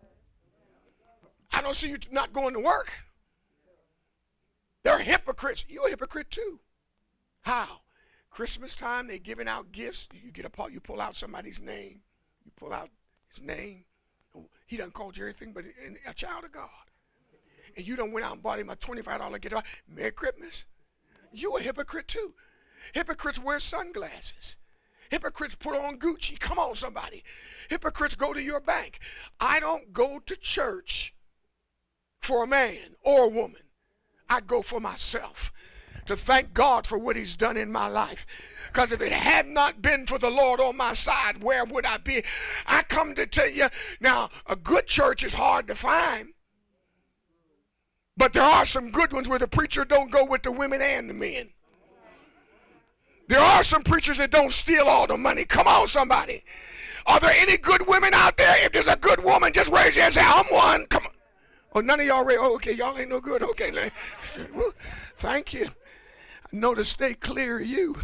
I don't see you not going to work. They're hypocrites. You're a hypocrite too. How? Christmas time, they're giving out gifts. You pull out somebody's name. You pull out his name. He done called you everything but a child of God. And you done went out and bought him a $25 guitar. Merry Christmas. You a hypocrite too. Hypocrites wear sunglasses. Hypocrites put on Gucci. Come on, somebody. Hypocrites go to your bank. I don't go to church for a man or a woman. I go for myself to thank God for what he's done in my life. Because if it had not been for the Lord on my side, where would I be? I come to tell you, now, a good church is hard to find. But there are some good ones where the preacher don't go with the women and the men. There are some preachers that don't steal all the money. Come on, somebody. Are there any good women out there? If there's a good woman, just raise your hand and say, I'm one. Come on. Oh, none of y'all, oh, okay, y'all ain't no good. Okay, well, thank you. I know to stay clear of you.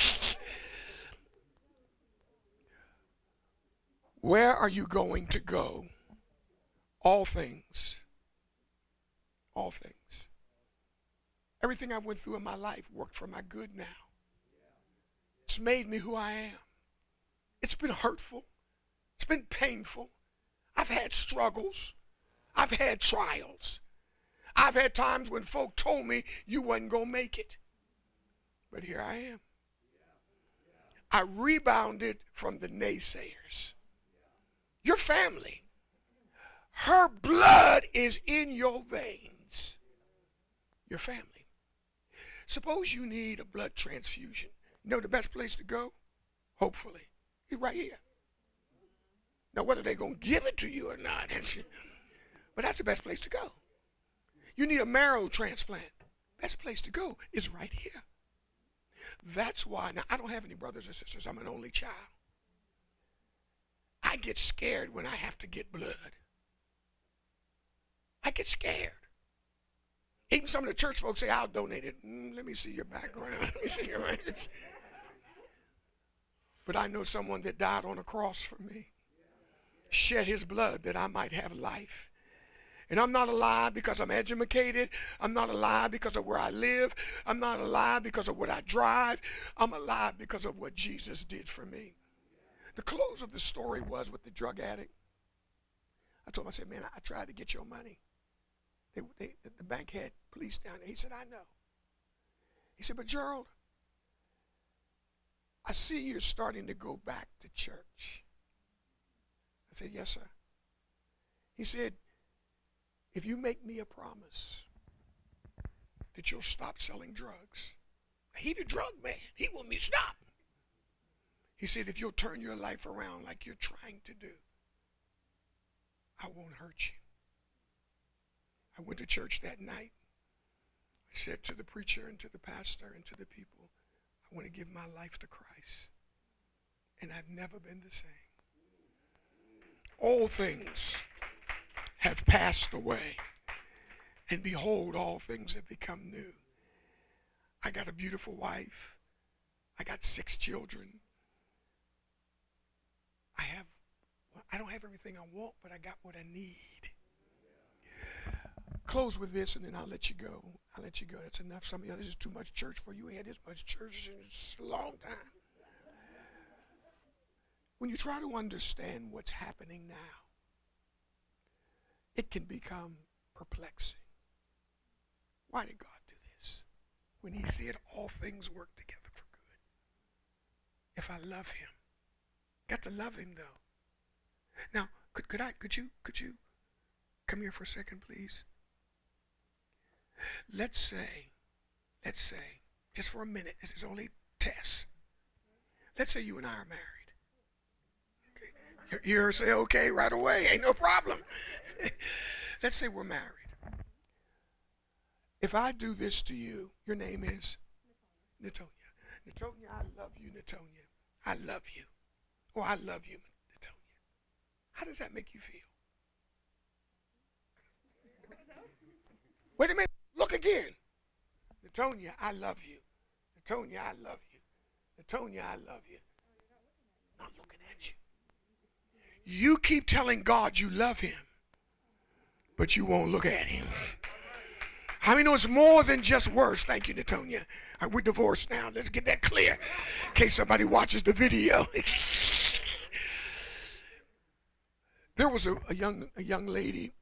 Where are you going to go? All things. All things. Everything I went through in my life worked for my good now. It's made me who I am. It's been hurtful. It's been painful. I've had struggles. I've had trials. I've had times when folk told me you wasn't going to make it. But here I am. I rebounded from the naysayers. Your family, her blood is in your veins. Your family. Suppose you need a blood transfusion. You know the best place to go? Hopefully. It's right here. Now, whether they're going to give it to you or not, but that's the best place to go. You need a marrow transplant. Best place to go is right here. That's why, now I don't have any brothers or sisters. I'm an only child. I get scared when I have to get blood. I get scared. Even some of the church folks say, I'll donate it. Let me see your background. Let me see your But I know someone that died on a cross for me, shed his blood that I might have life. And I'm not alive because I'm educated. I'm not alive because of where I live. I'm not alive because of what I drive. I'm alive because of what Jesus did for me. The close of the story was with the drug addict. I told him, I said, man, I tried to get your money. The bank had police down there. He said, I know. He said, but Gerald, I see you're starting to go back to church. I said, yes, sir. He said, if you make me a promise that you'll stop selling drugs. He the drug man. He want me to stop. He said, if you'll turn your life around like you're trying to do, I won't hurt you. I went to church that night. I said to the preacher and to the pastor and to the people, I want to give my life to Christ. And I've never been the same. All things have passed away. And behold, all things have become new. I got a beautiful wife. I got 6 children. I don't have everything I want, but I got what I need. Close with this, and then I'll let you go. I'll let you go. That's enough. Some of you, this is too much church for you. You ain't had this much church in a long time. When you try to understand what's happening now, it can become perplexing. Why did God do this? When he said all things work together for good. If I love him, got to love him though. Now, could you come here for a second, please? Let's say, just for a minute, this is only tests. Let's say you and I are married. Okay. You hear her say, okay, right away, ain't no problem. Let's say we're married. If I do this to you, your name is Natonia. Natonia, I love you, Natonia. I love you. Oh, I love you, Natonia. How does that make you feel? Wait a minute. Look again. Natonia, I love you. Natonia, I love you. Natonia, I love you. Not looking at you. You keep telling God you love him, but you won't look at him. How many know it's more than just words? Thank you, Natonia. All right, we're divorced now. Let's get that clear in case somebody watches the video. There was a young lady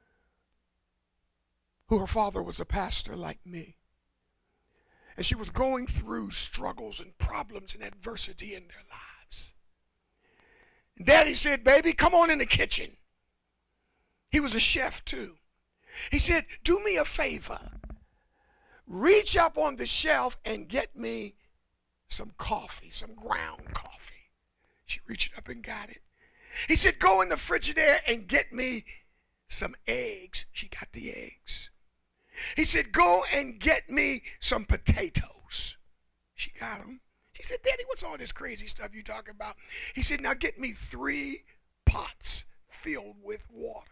who her father was a pastor like me. And she was going through struggles and problems and adversity in their lives. And Daddy said, baby, come on in the kitchen. He was a chef too. He said, do me a favor. Reach up on the shelf and get me some coffee, some ground coffee. She reached up and got it. He said, go in the Frigidaire and get me some eggs. She got the eggs. He said, go and get me some potatoes. She got them. She said, Daddy, what's all this crazy stuff you talking about? He said, now get me 3 pots filled with water.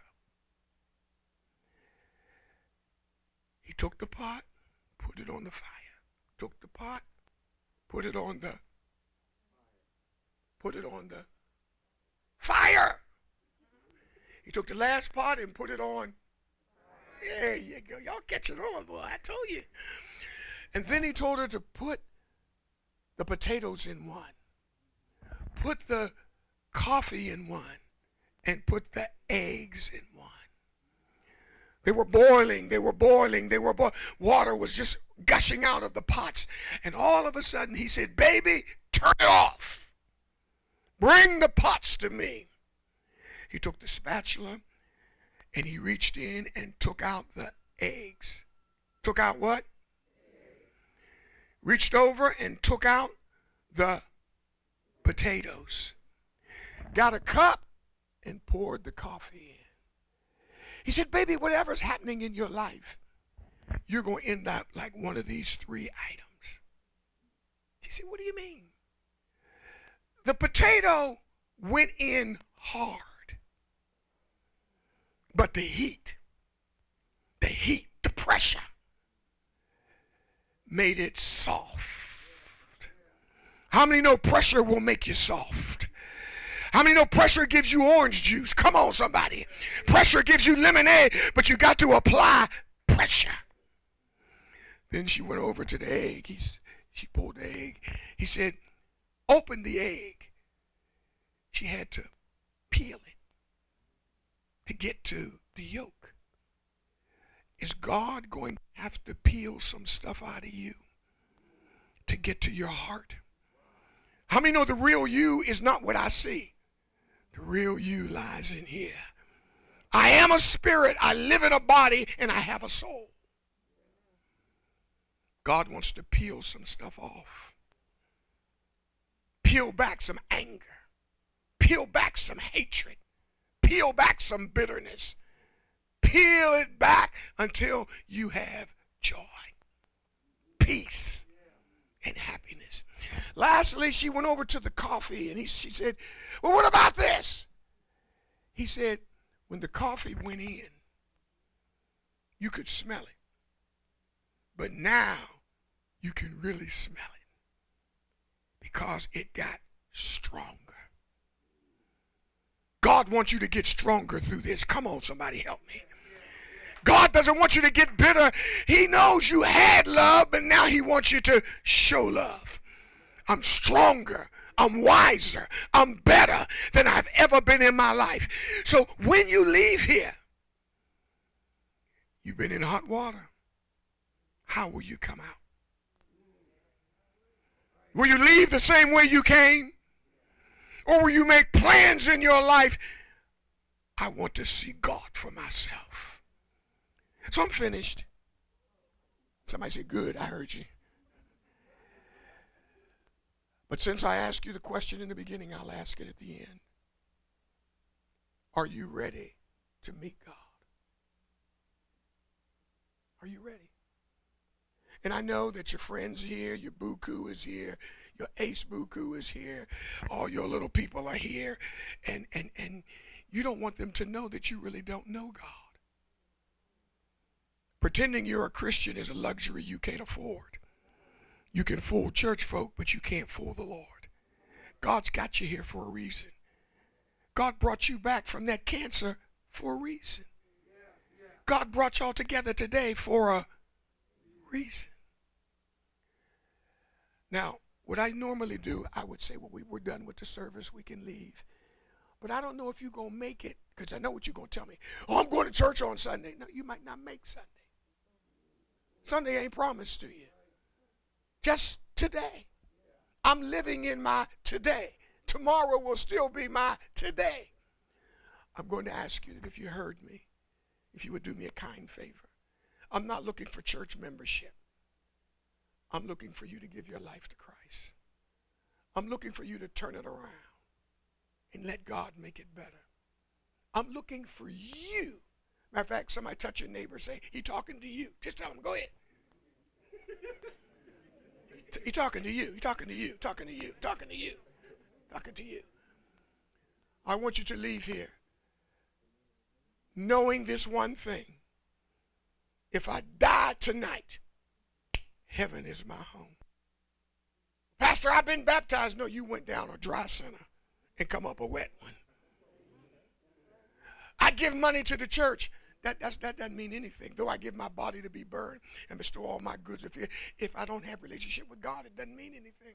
He took the pot, put it on the fire. Took the pot, put it on the fire. He took the last pot and put it on. There you go. Y'all catching on, boy. I told you. And then he told her to put the potatoes in one, put the coffee in one, and put the eggs in one. They were boiling. Water was just gushing out of the pots. And all of a sudden he said, baby, turn it off. Bring the pots to me. He took the spatula and he reached in and took out the eggs. Took out what? Reached over and took out the potatoes. Got a cup and poured the coffee in. He said, baby, whatever's happening in your life, you're going to end up like one of these 3 items. She said, what do you mean? The potato went in hard. But the heat, the pressure made it soft. How many know pressure will make you soft? How many know pressure gives you orange juice? Come on, somebody. Pressure gives you lemonade, but you got to apply pressure. Then she went over to the egg. She pulled the egg. He said, open the egg. She had to peel it to get to the yolk. Is God going to have to peel some stuff out of you to get to your heart? How many know the real you is not what I see? The real you lies in here. I am a spirit, I live in a body, and I have a soul. God wants to peel some stuff off. Peel back some anger. Peel back some hatred. Peel back some bitterness. Peel it back until you have joy, peace, and happiness. Lastly, she went over to the coffee and she said, well, what about this? He said, when the coffee went in, you could smell it. But now you can really smell it because it got stronger. God wants you to get stronger through this. Come on, somebody help me. God doesn't want you to get bitter. He knows you had love, but now he wants you to show love. I'm stronger. I'm wiser. I'm better than I've ever been in my life. So when you leave here, you've been in hot water. How will you come out? Will you leave the same way you came? Or will you make plans in your life? I want to see God for myself. So I'm finished. Somebody say, good, I heard you. But since I asked you the question in the beginning, I'll ask it at the end. Are you ready to meet God? Are you ready? And I know that your friends here, your buku is here, your ace buku is here, all your little people are here, and you don't want them to know that you really don't know God. Pretending you're a Christian is a luxury you can't afford. You can fool church folk, but you can't fool the Lord. God's got you here for a reason. God brought you back from that cancer for a reason. God brought y'all together today for a reason. Now, what I normally do, I would say, well, we're done with the service, we can leave. But I don't know if you're going to make it, because I know what you're going to tell me. Oh, I'm going to church on Sunday. No, you might not make Sunday. Sunday ain't promised to you. Just today. I'm living in my today. Tomorrow will still be my today. I'm going to ask you that if you heard me, if you would do me a kind favor. I'm not looking for church membership. I'm looking for you to give your life to Christ. I'm looking for you to turn it around and let God make it better. I'm looking for you. Matter of fact, somebody touch your neighbor and say, he's talking to you. Just tell him, go ahead. He's talking to you. He's talking to you. Talking to you. Talking to you. Talking to you. I want you to leave here knowing this one thing. If I die tonight, heaven is my home. Pastor, I've been baptized. No, you went down a dry center and come up a wet one. I give money to the church. That doesn't mean anything. Though I give my body to be burned and bestow all my goods. If I don't have relationship with God, it doesn't mean anything.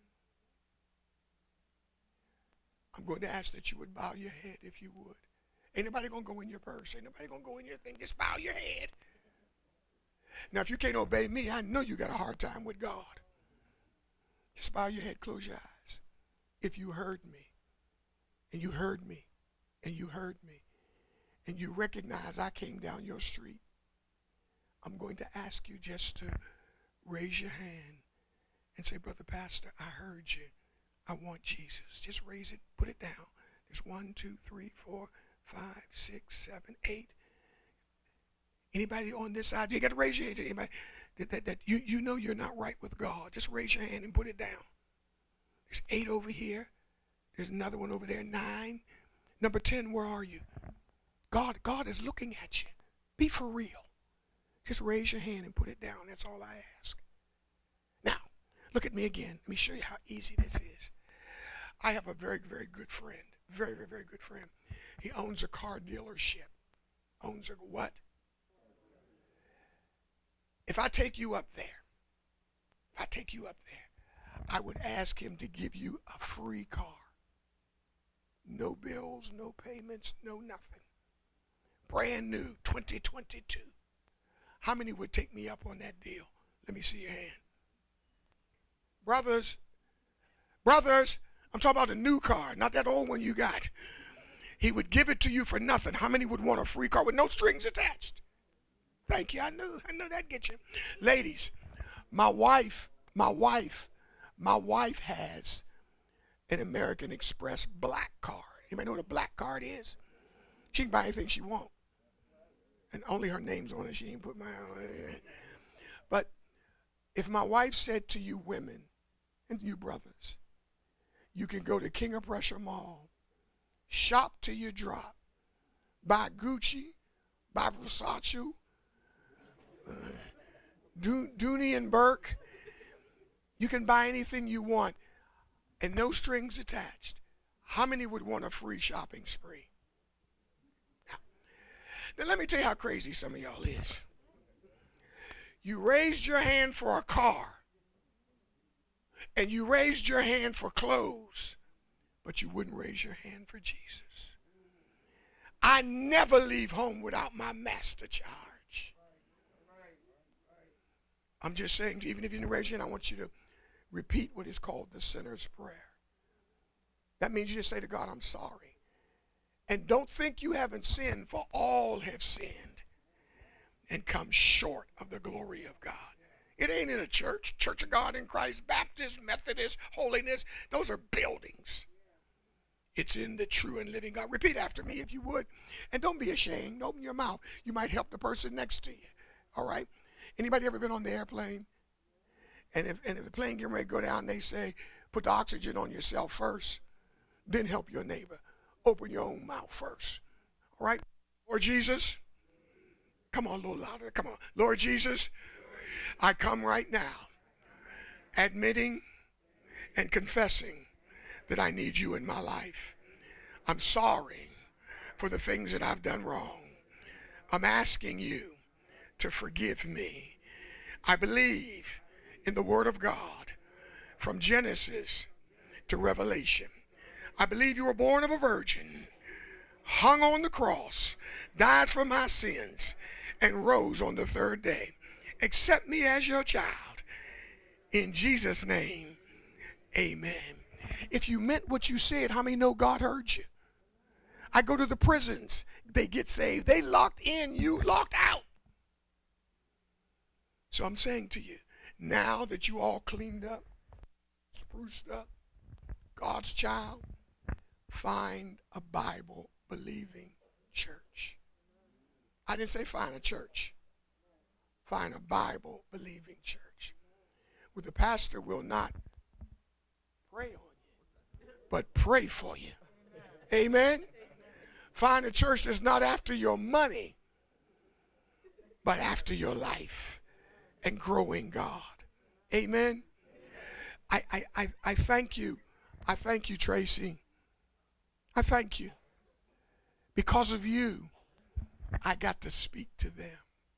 I'm going to ask that you would bow your head if you would. Ain't nobody going to go in your purse. Ain't nobody going to go in your thing. Just bow your head. Now, if you can't obey me, I know you got a hard time with God. Just bow your head, close your eyes. If you heard me, and you heard me, and you heard me, and you recognize I came down your street, I'm going to ask you just to raise your hand and say, Brother Pastor, I heard you. I want Jesus. Just raise it, put it down. There's 1, 2, 3, 4, 5, 6, 7, 8. Anybody on this side? You got to raise your hand. Anybody that you know you're not right with God. Just raise your hand and put it down. There's 8 over here. There's another one over there, 9. Number 10, where are you? God is looking at you. Be for real. Just raise your hand and put it down. That's all I ask. Now, Look at me again. Let me show you how easy this is. I have a very, very good friend. Very, very, very good friend. He owns a car dealership. Owns a what? If I take you up there, I would ask him to give you a free car. No bills, no payments, no nothing. Brand new, 2022. How many would take me up on that deal? Let me see your hand. Brothers, I'm talking about a new car, not that old one you got. He would give it to you for nothing. How many would want a free car with no strings attached? Thank you. I knew that'd get you. Ladies, my wife has an American Express black card. Anybody know what a black card is? She can buy anything she wants. And only her name's on it. She didn't put my own. But if my wife said to you women and you brothers, you can go to King of Prussia Mall, shop till you drop, buy Gucci, buy Versace, Dooney and Burke. You can buy anything you want and no strings attached. How many would want a free shopping spree? Now let me tell you how crazy some of y'all is. You raised your hand for a car, and you raised your hand for clothes, but you wouldn't raise your hand for Jesus. I never leave home without my master charge. I'm just saying, even if you didn't raise your hand, I want you to repeat what is called the sinner's prayer. That means you just say to God, I'm sorry. And don't think you haven't sinned, for all have sinned and come short of the glory of God. It ain't in a church. Church of God in Christ, Baptist, Methodist, Holiness. Those are buildings. It's in the true and living God. Repeat after me if you would. And don't be ashamed. Open your mouth. You might help the person next to you. All right? Anybody ever been on the airplane? And if the plane getting ready to go down, they say, put the oxygen on yourself first, then help your neighbor. Open your own mouth first. All right? Lord Jesus, come on a little louder. Come on. Lord Jesus, I come right now admitting and confessing that I need you in my life. I'm sorry for the things that I've done wrong. I'm asking you to forgive me. I believe in the Word of God from Genesis to Revelation. I believe you were born of a virgin, hung on the cross, died for my sins, and rose on the third day. Accept me as your child. In Jesus' name, amen. If you meant what you said, how many know God heard you? I go to the prisons. They get saved. They locked in, you locked out. So I'm saying to you, now that you all cleaned up, spruced up, God's child, find a Bible-believing church. I didn't say find a church. Find a Bible-believing church where the pastor will not pray on you, but pray for you. Amen? Find a church that's not after your money, but after your life and growing God. Amen? I thank you. I thank you, Tracy. I thank you. Because of you, I got to speak to them.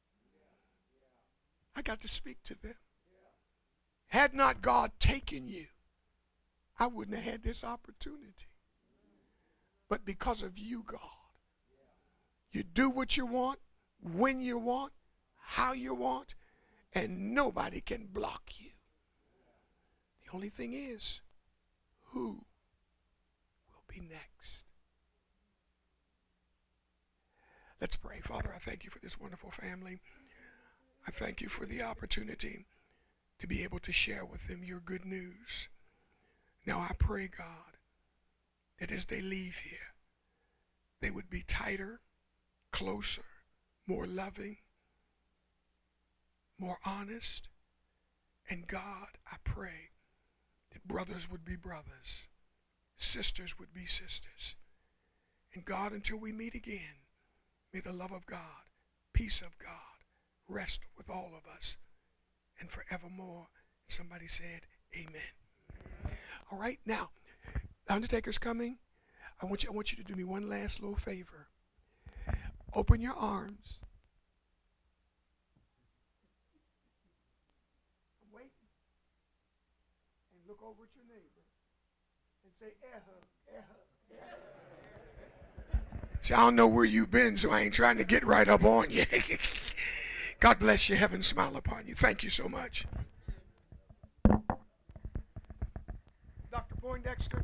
I got to speak to them. Had not God taken you, I wouldn't have had this opportunity. But because of you, God, you do what you want, when you want, how you want, and nobody can block you. The only thing is, who will be next? Let's pray. Father, I thank you for this wonderful family. I thank you for the opportunity to be able to share with them your good news. Now I pray, God, that as they leave here, they would be tighter, closer, more loving, more honest. And God, I pray that brothers would be brothers, sisters would be sisters. And God, until we meet again, may the love of God, peace of God, rest with all of us and forevermore. Somebody said, Amen. All right, now, the undertaker's coming. I want you to do me one last little favor. Open your arms. I'm waiting. And look over at your neighbor and say, See, I don't know where you've been, so I ain't trying to get right up on you. God bless you. Heaven smile upon you. Thank you so much. Dr. Poindexter.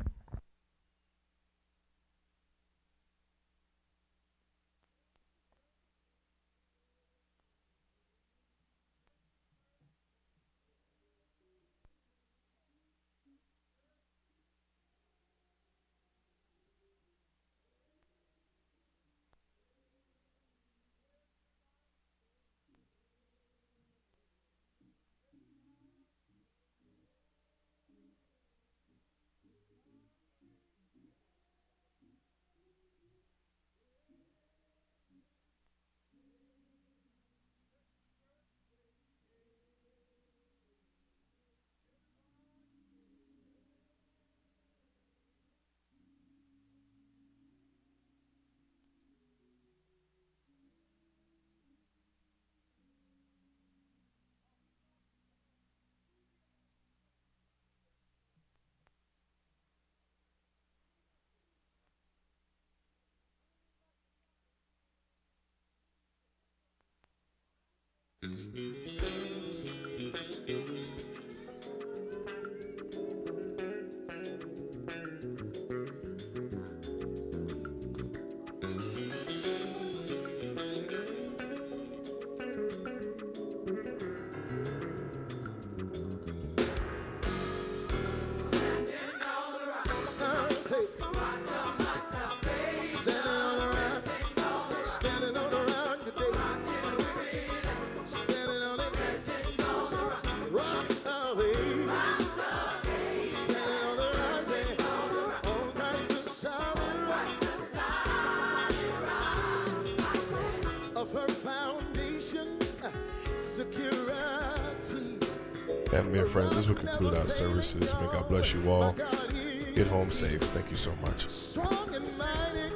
Family and friends, this will conclude our services. May God bless you all. Get home safe. Thank you so much. Strong and mighty,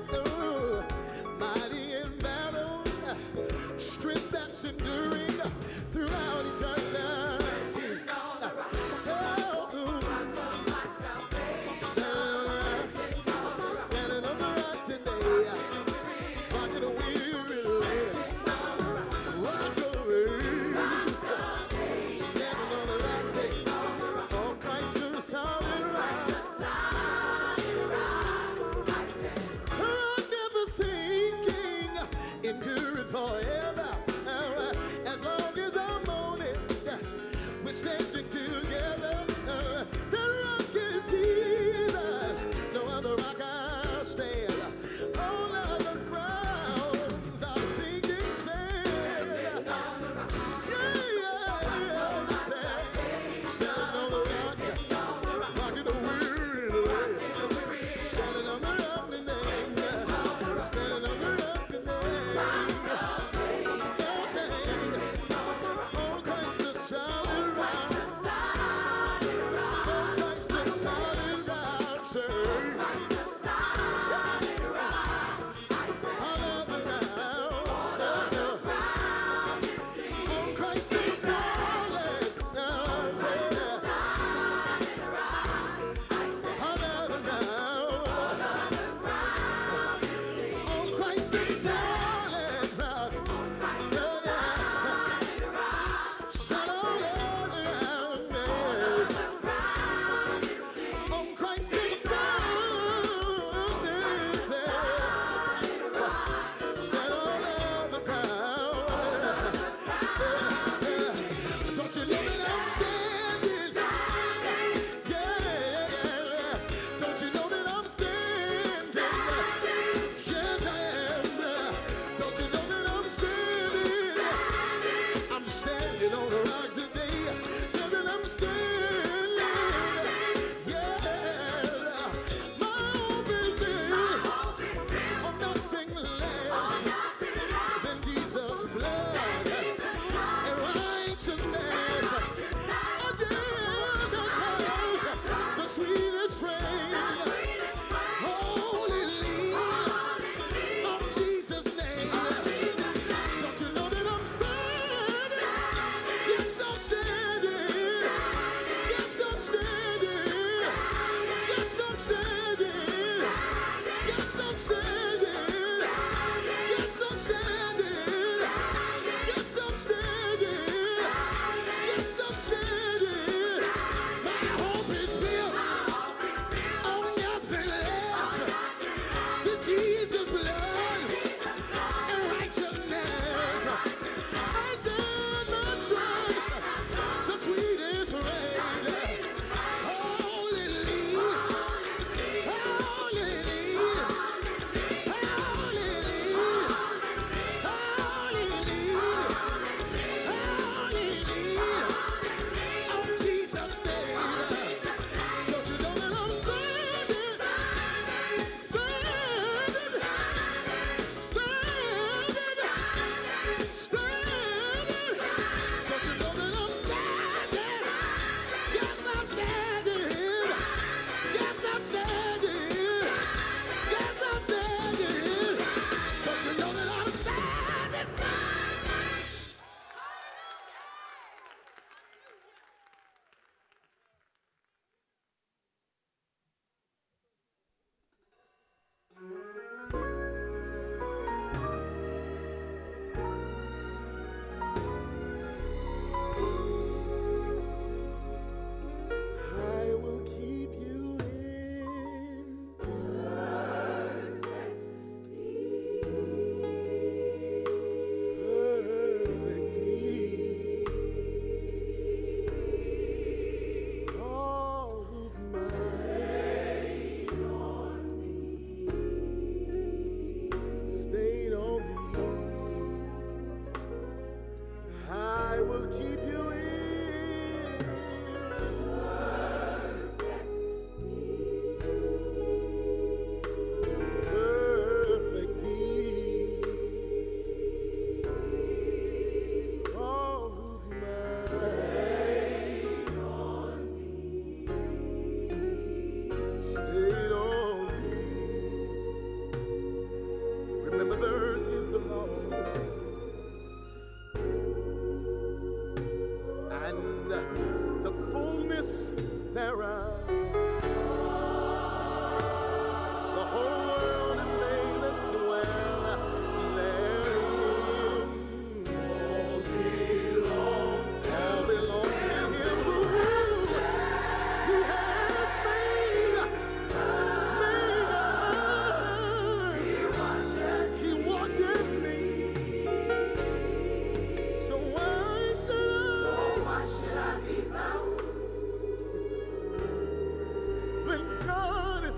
mighty in battle, strength that's enduring throughout eternity. Standing on the rock today, rocking a weary, rock over. Standing on the rock, on Christ the solid rock.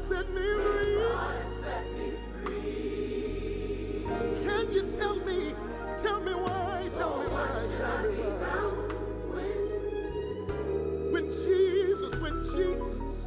set me free. Can you tell me why, tell me why, tell me why. When Jesus